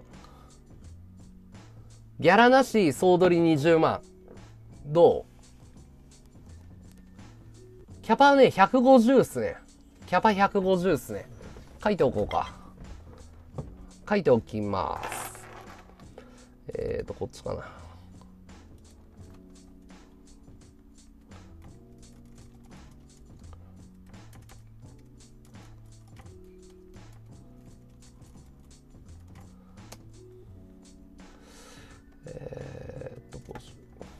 Speaker 1: ギャラなし、総取り20万。どう？キャパね、150っすね。キャパ150っすね。書いておこうか。書いておきます。こっちかな。こうしよ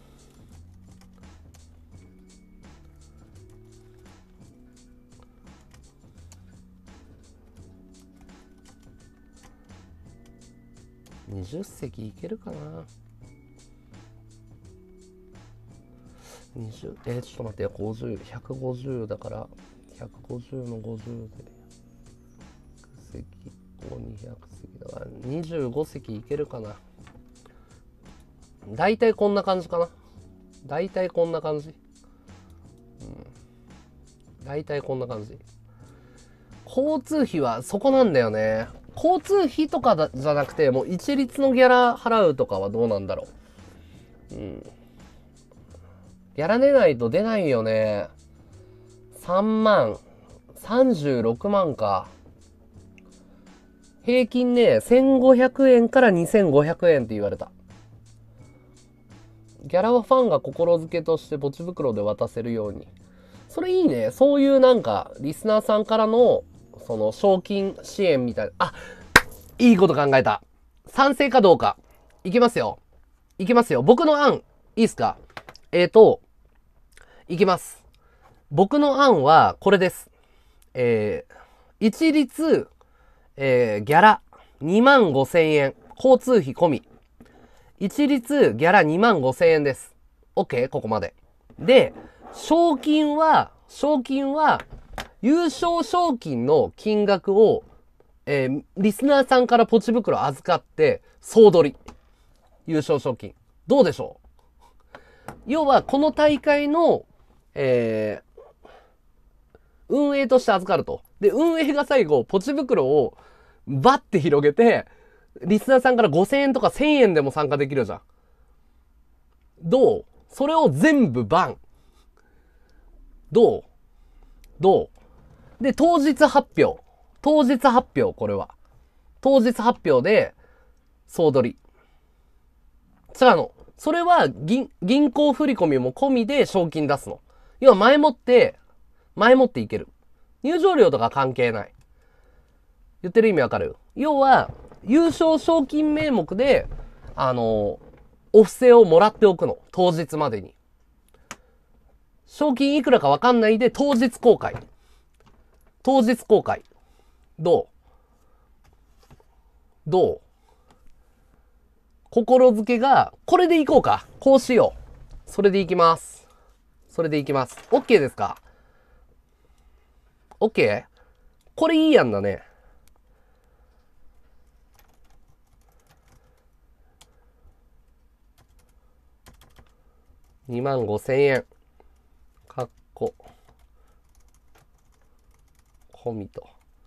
Speaker 1: う。20席いけるかな。20、ちょっと待ってよ、50、150だから、150の50で、100席、200席だから、25席いけるかな。大体こんな感じかな。大体こんな感じ。大体こんな感じ。交通費はそこなんだよね。交通費とかじゃなくて、もう一律のギャラ払うとかはどうなんだろう。ギャラ出ないと出ないよね。3万、36万か。平均ね、1500円から2500円って言われた。ギャラはファンが心づけとしてポチ袋で渡せるように。それいいね。そういうなんか、リスナーさんからの、その、賞金支援みたいな。いいこと考えた。賛成かどうか。いきますよ。いきますよ。僕の案、いいっすか？いきます。僕の案は、これです。一律、ギャラ25,000円。交通費込み。一律ギャラ25,000円です。OK？ ここまで。で、賞金は、優勝賞金の金額を、リスナーさんからポチ袋預かって、総取り。優勝賞金。どうでしょう？要は、この大会の、運営として預かると。で、運営が最後、ポチ袋をバッて広げて、リスナーさんから5,000円とか1,000円でも参加できるじゃん。どう？それを全部バン。どうで、当日発表、これは。当日発表で、総取り。違うの。それは銀行振込も込みで賞金出すの。要は前もっていける。入場料とか関係ない。言ってる意味わかる？要は、優勝賞金名目で、お布施をもらっておくの。当日までに。賞金いくらかわかんないで当日公開。どう心づけが、これでいこうか。こうしよう。それでいきます。OK ですか？ OK？ これいいやんだね。 25,000円。かっこ、込みと。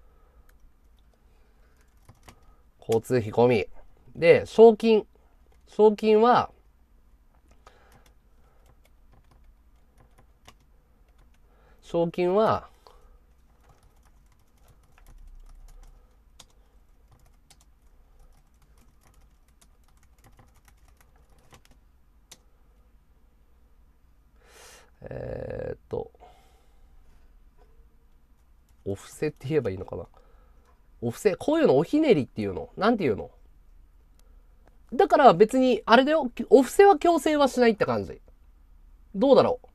Speaker 1: 交通費込み。で、賞金。賞金は、賞金は、お布施って言えばいいのかな。お布施、こういうのおひねりっていうのなんていうの。だから別に、あれだよ。お布施は強制はしないって感じ。どうだろう。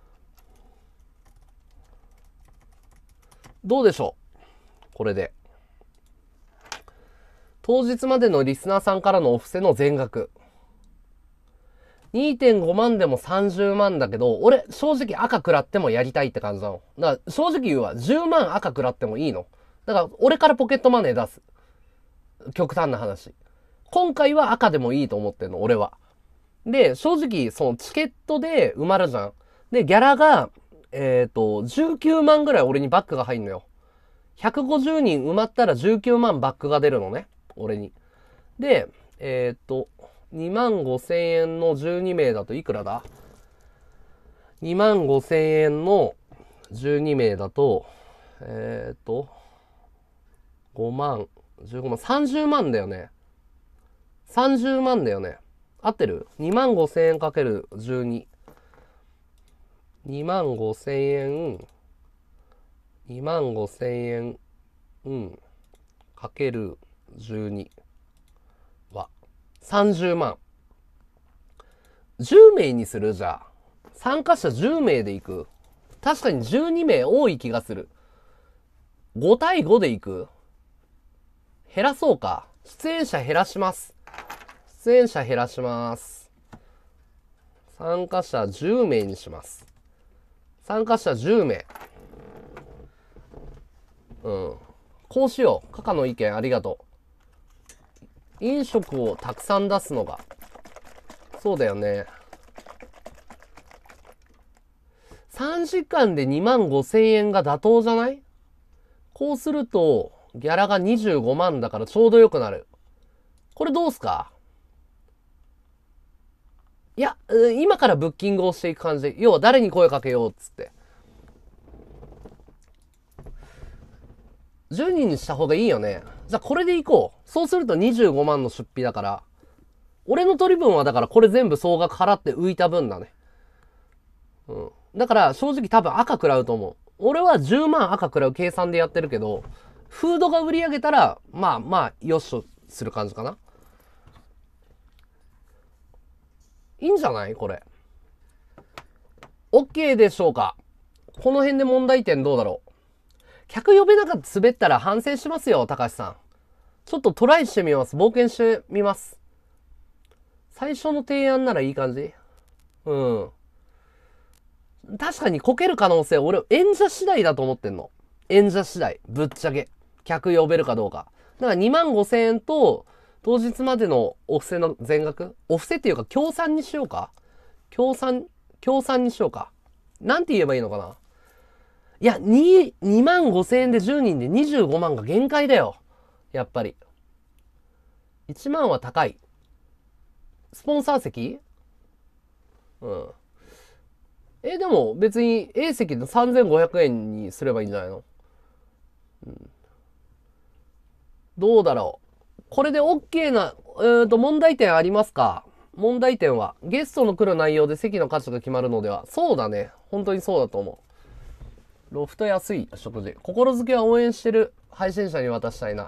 Speaker 1: どうでしょう。これで。当日までのリスナーさんからのお布施の全額。2.5 万でも30万だけど、俺、正直赤食らってもやりたいって感じなの。だから、正直言うわ、10万赤食らってもいいの。だから、俺からポケットマネー出す。極端な話。今回は赤でもいいと思ってんの、俺は。で、正直、そのチケットで埋まるじゃん。で、ギャラが、19万ぐらい俺にバックが入んのよ。150人埋まったら19万バックが出るのね。俺に。で、25,000円の12名だといくらだ ?25,000 円の12名だと、5万、15万、30万だよね。30万だよね。合ってる ?25,000 円かける12。25,000円、25,000円、かける12は30万。10名にするじゃあ。参加者10名で行く。確かに12名多い気がする。5対5で行く？減らそうか。出演者減らします。出演者減らします。参加者10名にします。参加者10名。こうしよう。カカの意見ありがとう。飲食をたくさん出すのが。そうだよね。3時間で25,000円が妥当じゃない？こうすると、ギャラが25万だからちょうどよくなる。これどうすか？いや、今からブッキングをしていく感じで、要は誰に声かけようっつって。10人にした方がいいよね。じゃあこれでいこう。そうすると25万の出費だから。俺の取り分はだからこれ全部総額払って浮いた分だね。だから正直多分赤食らうと思う。俺は10万赤食らう計算でやってるけど、フードが売り上げたら、まあ、よっしょする感じかな。いいんじゃないこれ。OK でしょうか？この辺で問題点どうだろう？客呼べなかった滑ったら反省しますよ、高橋さん。ちょっとトライしてみます。冒険してみます。最初の提案ならいい感じ？確かにこける可能性、俺演者次第だと思ってんの。演者次第。ぶっちゃけ。客呼べるかどうか。だから25,000円と、当日までのお布施の全額？お布施っていうか、協賛にしようか？協賛にしようか。なんて言えばいいのかな？いや、25,000円で10人で25万が限界だよ。やっぱり。1万は高い。スポンサー席？でも別に A 席で3500円にすればいいんじゃないの？どうだろう。これで OK な、問題点ありますか？問題点は、ゲストの来る内容で席の価値が決まるのでは？そうだね。本当にそうだと思う。ロフト安い食事。心づけは応援してる配信者に渡したいな。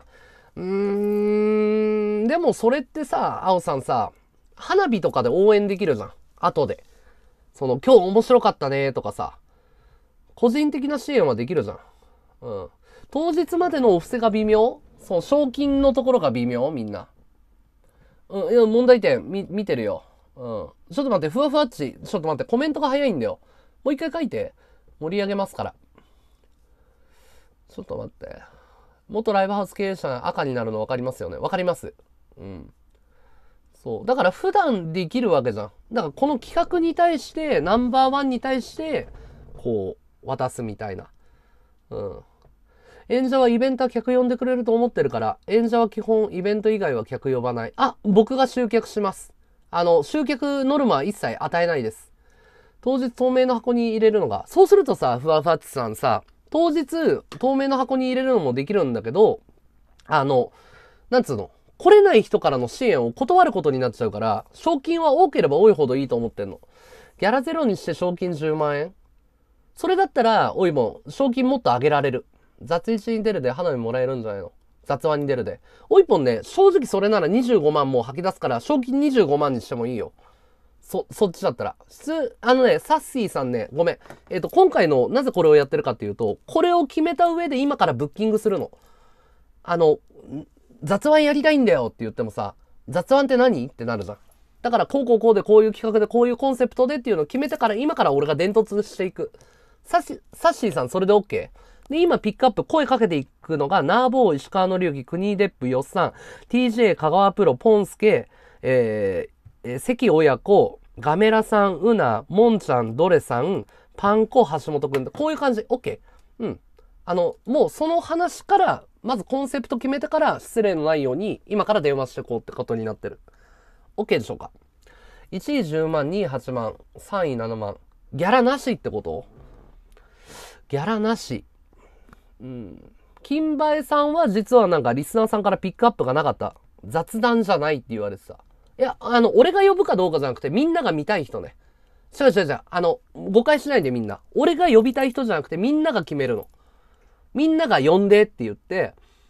Speaker 1: でもそれってさ、青さんさ、花火とかで応援できるじゃん。後で。その、今日面白かったねとかさ、個人的な支援はできるじゃん。当日までのお布施が微妙？そう、賞金のところが微妙みんな。いや、問題点、見てるよ。ちょっと待って、ふわふわっち。ちょっと待って、コメントが早いんだよ。もう一回書いて。盛り上げますから。ちょっと待って。元ライブハウス経営者赤になるの分かりますよね？分かります。 そう。だから普段できるわけじゃん。だからこの企画に対して、ナンバーワンに対して、こう、渡すみたいな。うん。演者はイベントは客呼んでくれると思ってるから、演者は基本イベント以外は客呼ばない。あ、僕が集客します。集客ノルマは一切与えないです。当日透明の箱に入れるのが、そうするとさ、ふわふわっちさんさ、当日透明の箱に入れるのもできるんだけど、なんつうの、来れない人からの支援を断ることになっちゃうから、賞金は多ければ多いほどいいと思ってんの。ギャラゼロにして賞金10万円。それだったら、おいも、賞金もっと上げられる。雑一に出るで花火もらえるんじゃないの？雑話に出るで。おいぽんね、正直それなら25万もう吐き出すから、賞金25万にしてもいいよ。そっちだったら。サッシーさんね、ごめん。今回の、なぜこれをやってるかっていうと、これを決めた上で今からブッキングするの。雑話やりたいんだよって言ってもさ、雑話って何ってなるじゃん。だから、こうで、こういう企画で、こういうコンセプトでっていうのを決めてから、今から俺が伝突していく。サッシーさん、それで OK？ で、今ピックアップ、声かけていくのが、ナーボー、石川のりゆき、国井デップ、よっさん、TJ、香川プロ、ポンスケ、関親子、ガメラさん、ウナ、モンちゃん、ドレさん、パンコ、橋本くん、こういう感じ。OK？ うん。もうその話から、まずコンセプト決めてから失礼のないように今から電話していこうってことになってる。OK でしょうか？ 1 位10万、2位8万、3位7万。ギャラなしってこと？ギャラなし。金梅さんは実はなんかリスナーさんからピックアップがなかった。雑談じゃないって言われてた。いや、俺が呼ぶかどうかじゃなくてみんなが見たい人ね。違う。誤解しないでみんな。俺が呼びたい人じゃなくてみんなが決めるの。みんなが呼んでって言って、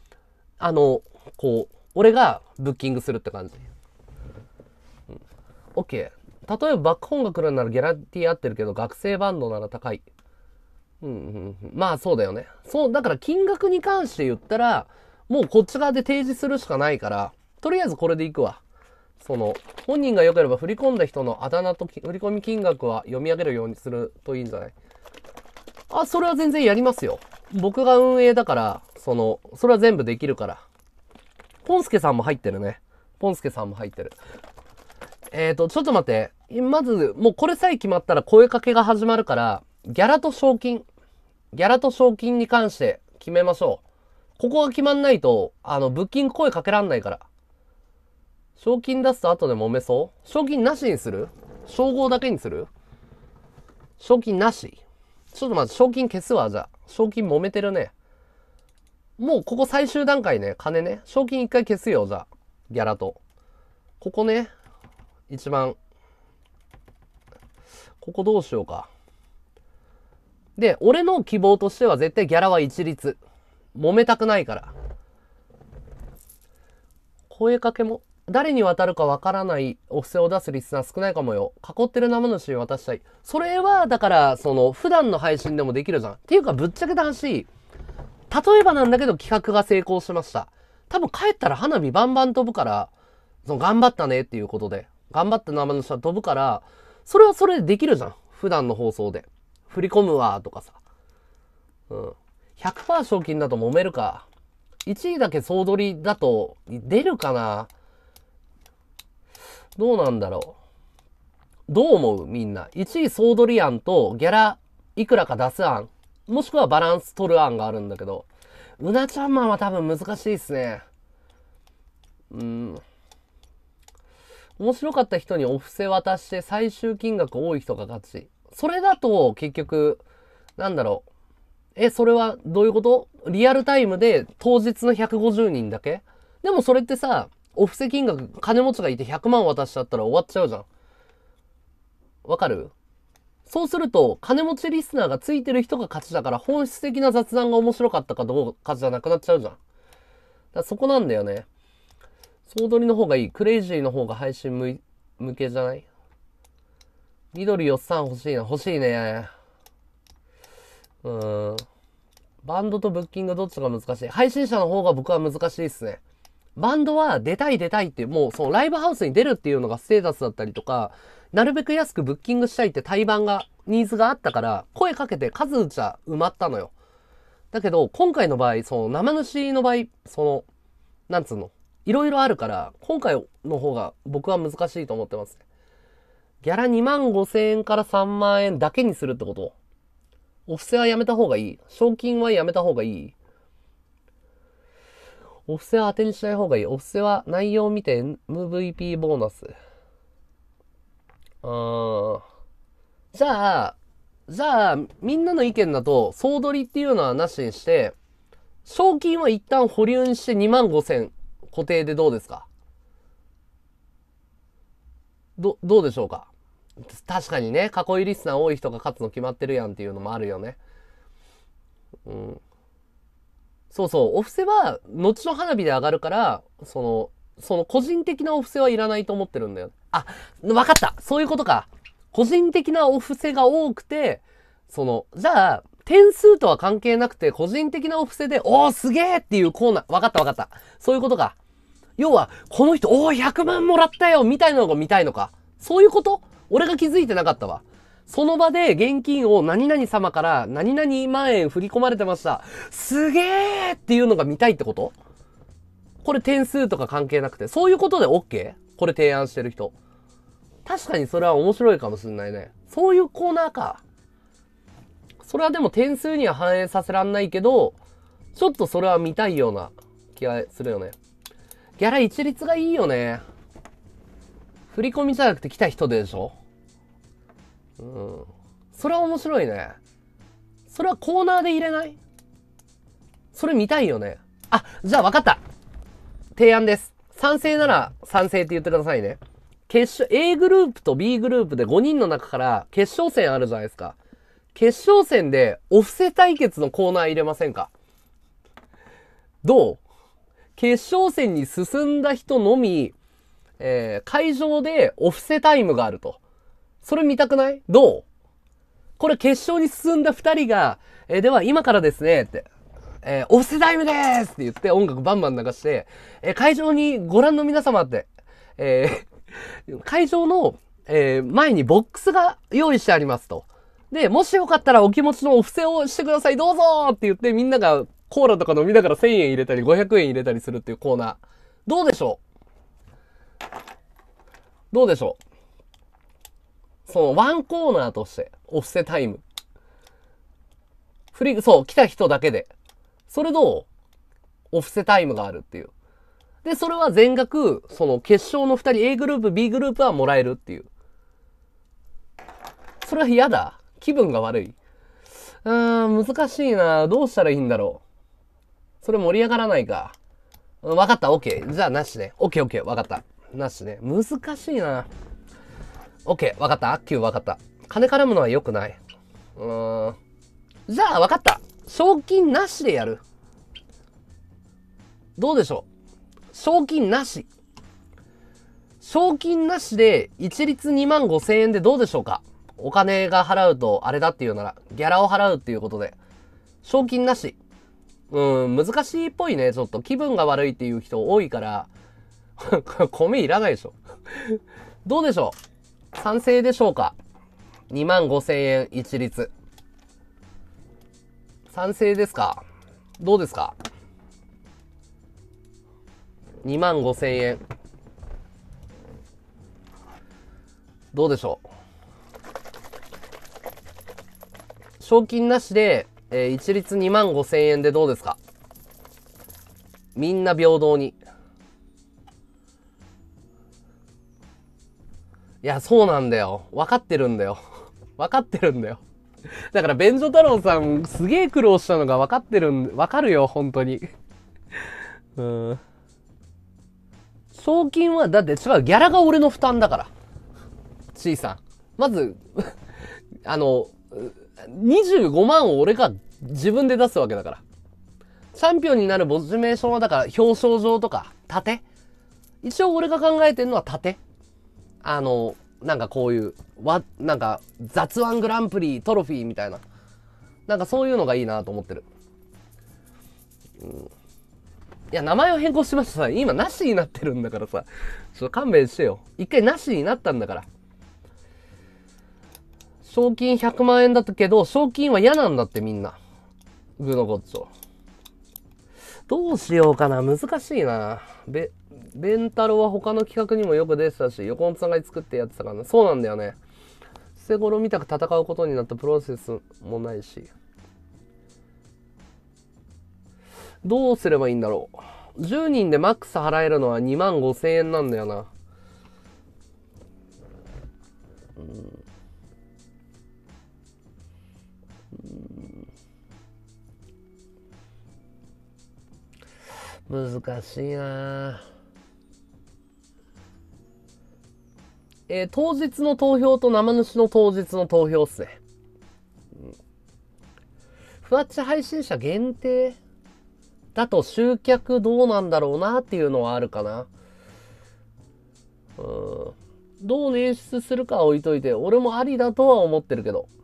Speaker 1: 俺がブッキングするって感じ。OK。例えばバック本が来るならギャラティー合ってるけど、学生バンドなら高い。まあそうだよね。そう、だから金額に関して言ったら、もうこっち側で提示するしかないから、とりあえずこれでいくわ。本人が良ければ振り込んだ人のあだ名と振り込み金額は読み上げるようにするといいんじゃない？あ、それは全然やりますよ。僕が運営だから、それは全部できるから。ポンスケさんも入ってるね。ポンスケさんも入ってる。ちょっと待って。まず、もうこれさえ決まったら声かけが始まるから、ギャラと賞金に関して決めましょう。ここが決まんないと、ブッキング声かけらんないから。賞金出すと後で揉めそう？賞金なしにする？称号だけにする？賞金なし。ちょっと待って、賞金消すわ、じゃあ。賞金揉めてるね。もうここ最終段階ね、金ね。賞金一回消すよ、じゃあ。ギャラと。ここね、一番。ここどうしようか。で、俺の希望としては絶対ギャラは一律。揉めたくないから。声かけも、誰に渡るかわからないお布施を出すリスナー少ないかもよ。囲ってる生主に渡したい。それは、だから、普段の配信でもできるじゃん。っていうか、ぶっちゃけた話、例えばなんだけど企画が成功しました。多分帰ったら花火バンバン飛ぶから、頑張ったねっていうことで、頑張った生主は飛ぶから、それはそれでできるじゃん。普段の放送で。振り込むわとかさ。100% 賞金だと揉めるか。1位だけ総取りだと出るかな。どうなんだろう。どう思うみんな。1位総取り案とギャラいくらか出す案。もしくはバランス取る案があるんだけど。うなちゃんマンは多分難しいっすね。面白かった人にお布施渡して最終金額多い人が勝ち。それだと結局、なんだろう。それはどういうこと？リアルタイムで当日の150人だけ？でもそれってさ、お布施金額、金持ちがいて100万渡しちゃったら終わっちゃうじゃん。わかる？そうすると、金持ちリスナーがついてる人が勝ちだから、本質的な雑談が面白かったかどうかじゃなくなっちゃうじゃん。だからそこなんだよね。総取りの方がいい。クレイジーの方が配信向けじゃない？緑よっさん欲しいな。欲しいね。バンドとブッキングどっちが難しい？配信者の方が僕は難しいっすね。バンドは出たいって、もうライブハウスに出るっていうのがステータスだったりとか、なるべく安くブッキングしたいって対バンが、ニーズがあったから、声かけて数打ちゃ埋まったのよ。だけど、今回の場合、生主の場合、なんつうの、 いろいろあるから、今回の方が僕は難しいと思ってますね。ギャラ2万5千円から3万円だけにするってこと？お布施はやめた方がいい？賞金はやめた方がいい？お布施は当てにしない方がいい。お布施は内容を見て MVP ボーナス。じゃあ、みんなの意見だと、総取りっていうのはなしにして、賞金は一旦保留にして2万5千固定でどうですか？どうでしょうか？確かにね、囲いリスナー多い人が勝つの決まってるやんっていうのもあるよね。うん。そうそう、お布施は、後の花火で上がるから、その個人的なお布施はいらないと思ってるんだよ。あ、わかった。そういうことか。個人的なお布施が多くて、じゃあ、点数とは関係なくて、個人的なお布施で、おーすげーっていうコーナー。わかったわかった。そういうことか。要は、この人、おー100万もらったよみたいなのが見たいのか。そういうこと？俺が気づいてなかったわ。その場で現金を何々様から何々万円振り込まれてました。すげーっていうのが見たいってこと？これ点数とか関係なくて。そういうことで OK？ これ提案してる人。確かにそれは面白いかもしれないね。そういうコーナーか。それはでも点数には反映させらんないけど、ちょっとそれは見たいような気がするよね。ギャラ一律がいいよね。振り込みじゃなくて来た人でしょ？うん。それは面白いね。それはコーナーで入れない？それ見たいよね。あ、じゃあ分かった。提案です。賛成なら賛成って言ってくださいね。A グループと B グループで5人の中から決勝戦あるじゃないですか。決勝戦でお布施対決のコーナー入れませんか？どう？決勝戦に進んだ人のみ、会場でお布施タイムがあると。それ見たくない？どう？これ決勝に進んだ2人が、では今からですねって、オフセタイムでーすって言って音楽バンバン流して、会場にご覧の皆様って、会場の、前にボックスが用意してありますと。で、もしよかったらお気持ちのお布施をしてください、どうぞーって言ってみんながコーラとか飲みながら1000円入れたり500円入れたりするっていうコーナー。どうでしょう？どうでしょう？そのワンコーナーとして、お布施タイム。そう、来た人だけで。それどう？お布施タイムがあるっていう。で、それは全額、その決勝の2人、A グループ、B グループはもらえるっていう。それは嫌だ？気分が悪い？難しいな。どうしたらいいんだろう。それ盛り上がらないか。わかった、OK。じゃあなしね。OK、わかった。なしね。難しいな。OK、わかった。9わかった。金絡むのは良くない。じゃあわかった。賞金なしでやる。どうでしょう？賞金なし。賞金なしで一律2万5千円でどうでしょうか？お金が払うとあれだっていうなら、ギャラを払うっていうことで。賞金なし。難しいっぽいね。ちょっと気分が悪いっていう人多いから、米いらないでしょ。どうでしょう？賛成でしょうか？ 2 万5千円一律。賛成ですか？どうですか？ 2 万5千円。どうでしょう？賞金なしで、一律2万5千円でどうですか？みんな平等に。いや、そうなんだよ。分かってるんだよ。分かってるんだよ。だから、便所太郎さん、すげえ苦労したのが分かるよ、本当に。賞金は、だって違う、ギャラが俺の負担だから。C さん。まず、25万を俺が自分で出すわけだから。チャンピオンになるモチベーションはだから表彰状とか、盾。一応俺が考えてるのは盾。なんかこういう、なんか雑腕グランプリトロフィーみたいな。なんかそういうのがいいなと思ってる。いや、名前を変更しましたさ。今なしになってるんだからさ。ちょっと勘弁してよ。一回なしになったんだから。賞金100万円だったけど、賞金は嫌なんだってみんな。具のごっちょ。どうしようかな。難しいな。 ベンタロは他の企画にもよく出てたし、横本さんが作ってやってたからね。そうなんだよね。捨て頃みたく戦うことになったプロセスもないし。どうすればいいんだろう。10人でマックス払えるのは25,000円なんだよな。難しいな。当日の投票と生主の当日の投票っすね。ふわっち配信者限定だと集客どうなんだろうなっていうのはあるかな。どう捻出するかは置いといて、俺もありだとは思ってるけど。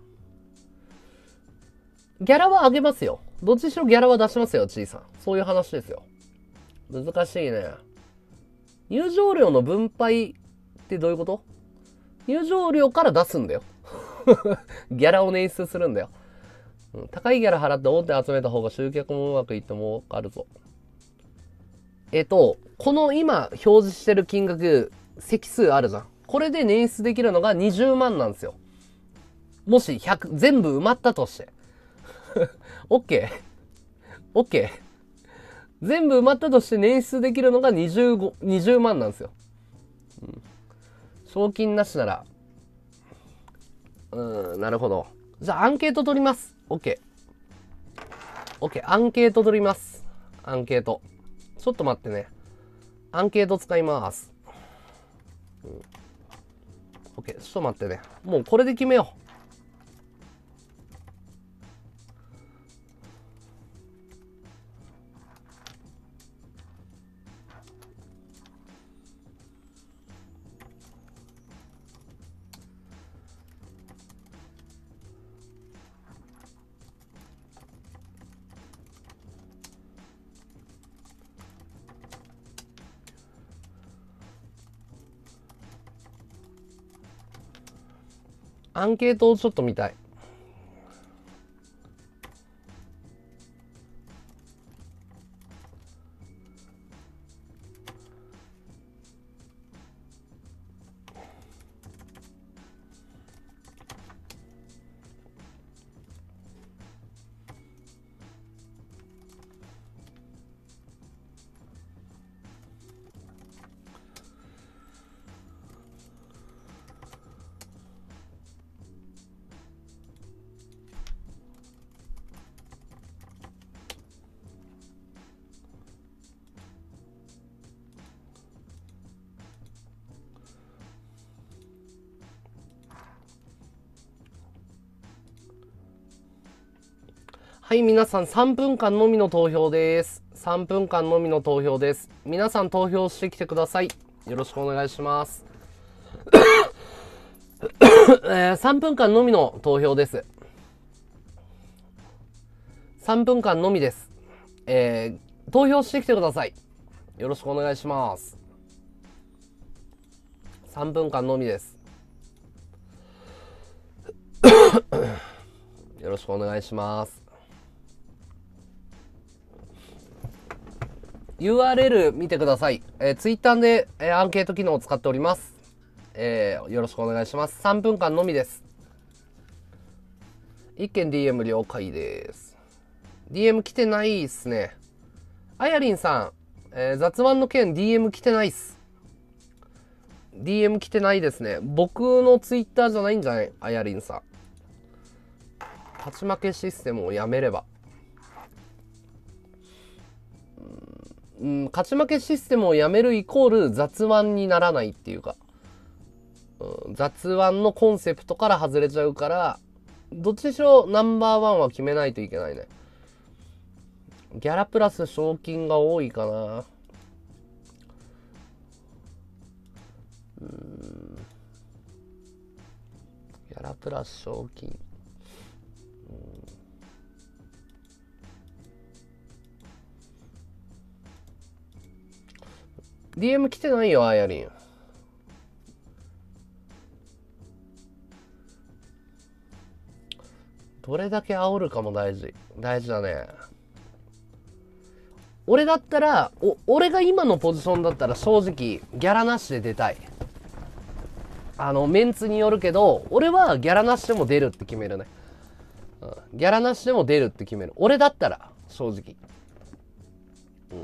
Speaker 1: ギャラは上げますよ。どっちにしろギャラは出しますよ、ちいさん。そういう話ですよ。難しいね。入場料の分配ってどういうこと？入場料から出すんだよ。ギャラを捻出するんだよ。高いギャラ払って大手集めた方が集客もうまくいって儲かるぞ。この今表示してる金額、席数あるじゃん。これで捻出できるのが20万なんですよ。もし100、全部埋まったとして。OK？ OK？ 全部埋まったとして捻出できるのが20万なんですよ。賞金なしなら。なるほど。じゃあアンケート取ります。OK。OK。アンケート取ります。アンケート。ちょっと待ってね。アンケート使います。OK。ちょっと待ってね。もうこれで決めよう。アンケートをちょっと見たい。はい、皆さん3分間のみの投票です。3分間のみの投票です。皆さん投票してきてください。よろしくお願いします。3分間のみの投票です。3分間のみです。投票してきてください。よろしくお願いします。3分間のみです。よろしくお願いします。URL 見てください。Twitter で、アンケート機能を使っております。よろしくお願いします。3分間のみです。一件 DM 了解です。DM 来てないっすね。あやりんさん、雑談の件 DM 来てないっす。DM 来てないですね。僕の Twitter じゃないんじゃない？あやりんさん。勝ち負けシステムをやめれば。勝ち負けシステムをやめるイコール雑談にならないっていうか、雑談のコンセプトから外れちゃうから、どっちにしろナンバーワンは決めないといけないね。ギャラプラス賞金が多いかな。ギャラプラス賞金。DM 来てないよ、あやりん。どれだけ煽るかも大事。大事だね。 俺だったら、俺が今のポジションだったら正直、ギャラなしで出たい。メンツによるけど、俺はギャラなしでも出るって決めるね。うん、ギャラなしでも出るって決める。俺だったら、正直。うん。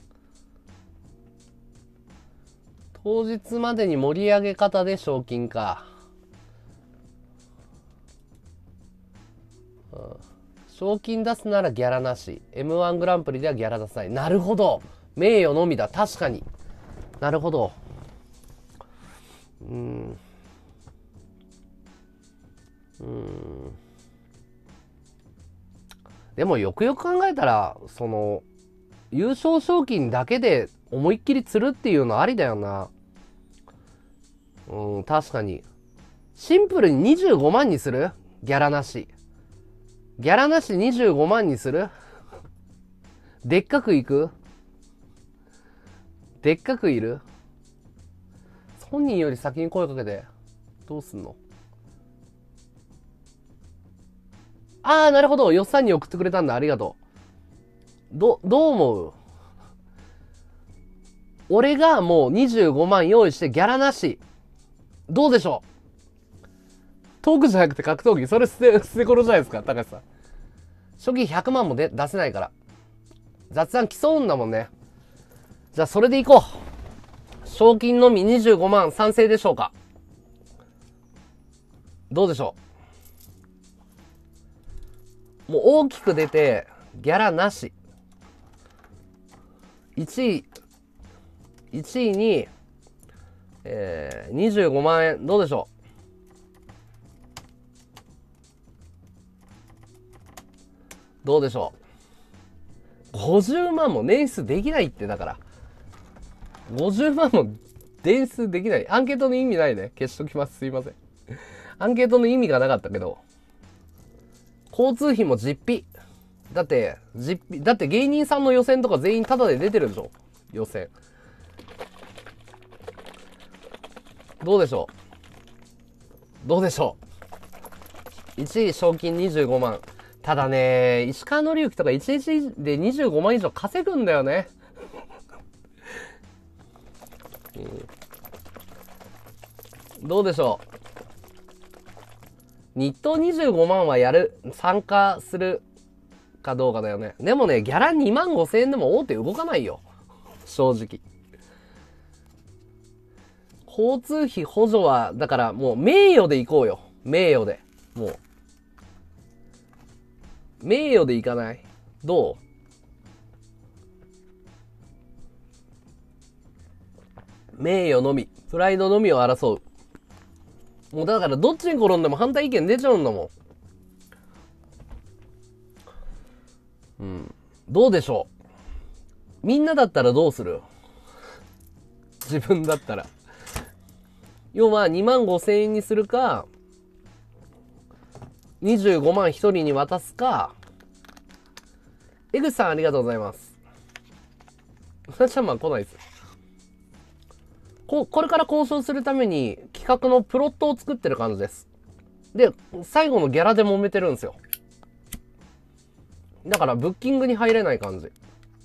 Speaker 1: 当日までに盛り上げ方で賞金か。うん、賞金出すならギャラなし。M1 グランプリではギャラ出さない。なるほど。名誉のみだ。確かに。なるほど。でもよくよく考えたら、優勝賞金だけで思いっきり釣るっていうのありだよな。うん、確かに。シンプルに25万にする？ギャラなし。ギャラなし25万にする？でっかくいく？でっかくいる？本人より先に声かけて、どうすんの？ああ、なるほど。よっさんに送ってくれたんだ。ありがとう。どう思う？俺がもう25万用意してギャラなし。どうでしょう？トークじゃなくて格闘技。それ捨て頃じゃないですか、高橋さん。初期100万も出せないから。雑談競うんだもんね。じゃあそれでいこう。賞金のみ25万賛成でしょうか？どうでしょう？もう大きく出て、ギャラなし。1位に、25万円。どうでしょう？どうでしょう？ 50 万も捻出できないって、だから。50万も捻出できない。アンケートの意味ないね。消しときます。すいません。アンケートの意味がなかったけど。交通費も実費。だって芸人さんの予選とか全員タダで出てるでしょ？予選。どうでしょう？どうでしょう？ 1 位賞金25万。ただね、石川紀之とか1日で25万以上稼ぐんだよね。どうでしょう？日当25万は参加するかどうかだよね。でもね、ギャラ2万5千円でも大手動かないよ。正直。交通費補助は、だからもう名誉で行こうよ。名誉で。もう。名誉で行かない？どう？名誉のみ。プライドのみを争う。もうだからどっちに転んでも反対意見出ちゃうんだもん。うん。どうでしょう？みんなだったらどうする？自分だったら。要は2万5千円にするか、25万1人に渡すか。江口さんありがとうございます。シャンマン来ないです。これから交渉するために企画のプロットを作ってる感じです。で、最後のギャラで揉めてるんですよ。だからブッキングに入れない感じ。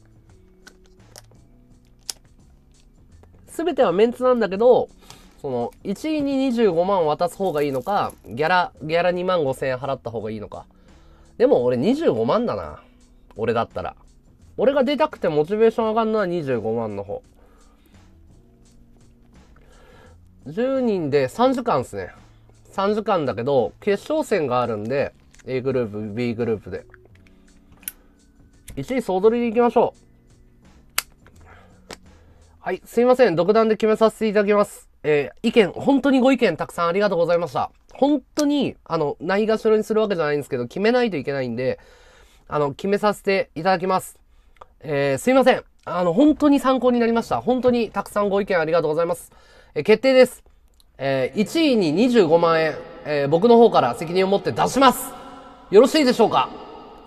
Speaker 1: すべてはメンツなんだけど、1位に25万渡す方がいいのか、ギャラ2万5千円払った方がいいのか。でも俺25万だな。俺だったら。俺が出たくてモチベーション上がるのは25万の方。10人で3時間ですね。3時間だけど、決勝戦があるんで、A グループ、B グループで。1位総取りでいきましょう。はい、すいません。独断で決めさせていただきます。本当にご意見たくさんありがとうございました。本当に、ないがしろにするわけじゃないんですけど、決めないといけないんで、決めさせていただきます。すいません。本当に参考になりました。本当にたくさんご意見ありがとうございます。決定です。1位に25万円、僕の方から責任を持って出します。よろしいでしょうか？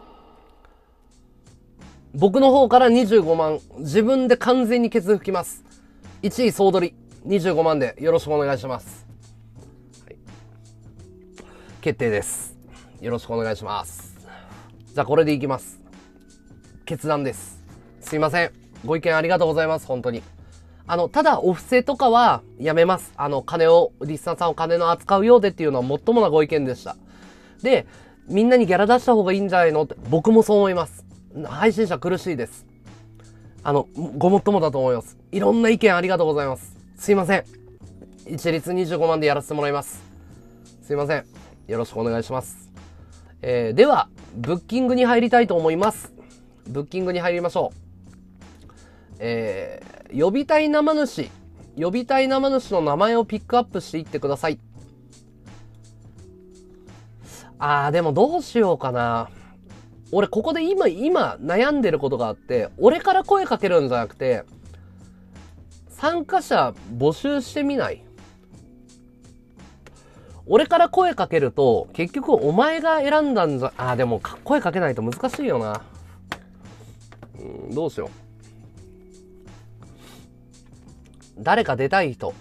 Speaker 1: 僕の方から25万、自分で完全にケツ拭きます。1位総取り、25万でよろしくお願いします。はい、決定です。よろしくお願いします。じゃあこれでいきます。決断です。 すいません。ご意見ありがとうございます。本当に。ただ、お布施とかはやめます。リスナーさんを金の扱うようでっていうのはもっともなご意見でした。で、みんなにギャラ出した方がいいんじゃないのって、僕もそう思います。配信者苦しいです。ごもっともだと思います。いろんな意見ありがとうございます。すいません。一律25万でやらせてもらいます。すいません。よろしくお願いします。では、ブッキングに入りたいと思います。ブッキングに入りましょう。呼びたい生主の名前をピックアップしていってください。でもどうしようかな。俺、ここで今悩んでることがあって、俺から声かけるんじゃなくて、参加者募集してみない？俺から声かけると、結局お前が選んだんじゃ、でも声かけないと難しいよな。どうしよう。誰か出たい人。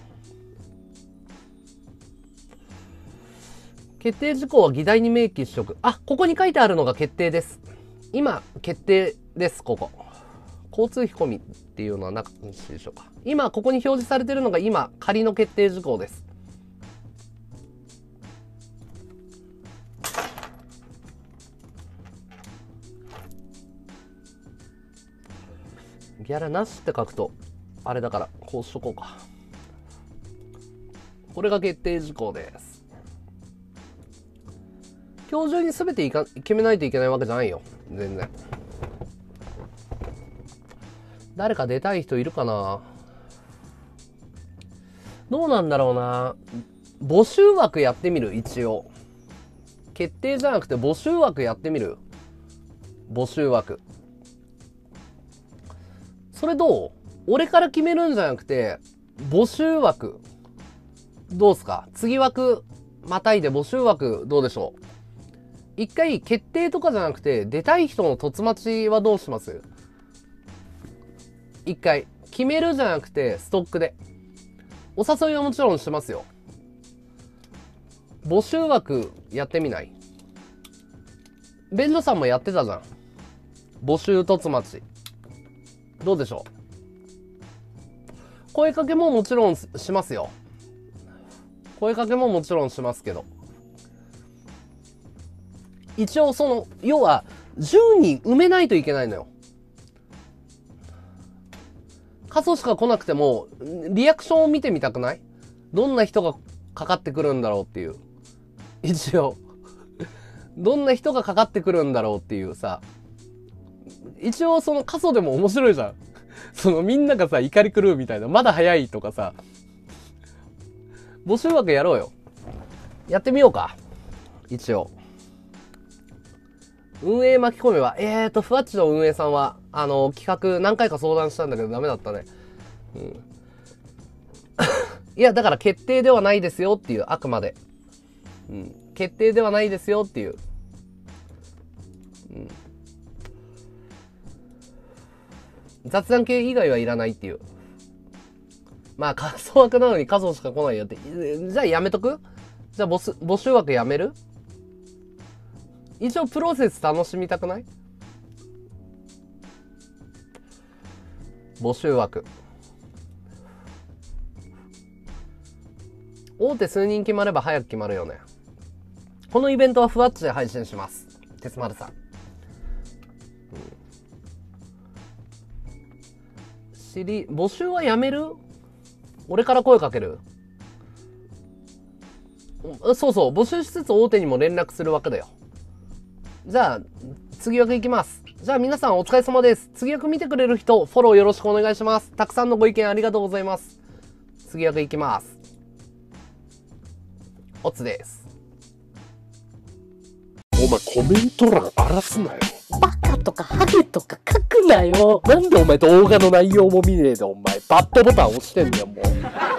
Speaker 1: 決定事項は議題に明記しとく。ここに書いてあるのが決定です。今、決定です、ここ。交通費込みっていうのはなかったでしょうか。今、ここに表示されてるのが今、仮の決定事項です。ギャラなしって書くと、あれだから、こうしとこうか。これが決定事項です。今日中に全て決めないといけないわけじゃないよ。全然。誰か出たい人いるかな？どうなんだろうな。募集枠やってみる？一応。決定じゃなくて募集枠やってみる？募集枠。それどう？俺から決めるんじゃなくて、募集枠。どうすか？次枠、またいで募集枠どうでしょう？一回決定とかじゃなくて、出たい人の凸待ちはどうします？一回。決めるじゃなくて、ストックで。お誘いはもちろんしますよ。募集枠やってみない？便所さんもやってたじゃん。募集凸待ち。どうでしょう？声かけももちろんしますよ。声かけももちろんしますけど。一応要は、10人埋めないといけないのよ。数しか来なくても、リアクションを見てみたくない？どんな人がかかってくるんだろうっていう。一応。どんな人がかかってくるんだろうっていうさ。一応過疎でも面白いじゃん。みんながさ、怒り狂うみたいな。まだ早いとかさ。募集枠やろうよ。やってみようか。一応。運営巻き込めば、ふわっちの運営さんは、企画何回か相談したんだけどダメだったね。いや、だから決定ではないですよっていう、あくまで。決定ではないですよっていう。雑談系以外はいらないっていう。まあ、仮想枠なのに仮想しか来ないよって。じゃあやめとく？じゃあ募集枠やめる？一応プロセス楽しみたくない？募集枠。大手数人決まれば早く決まるよね。このイベントはふわっちで配信します。鉄丸さん。募集はやめる？俺から声かける？そうそう、募集しつつ大手にも連絡するわけだよ。じゃあ、次枠いきます。じゃあ皆さんお疲れ様です。次枠見てくれる人、フォローよろしくお願いします。たくさんのご意見ありがとうございます。次枠いきます。おつです。
Speaker 2: お前コメント欄荒らすなよ。
Speaker 3: バカとかハゲとか書くなよ。
Speaker 2: なんでお前動画の内容も見ねえでお前バッドボタン押してんだよもう。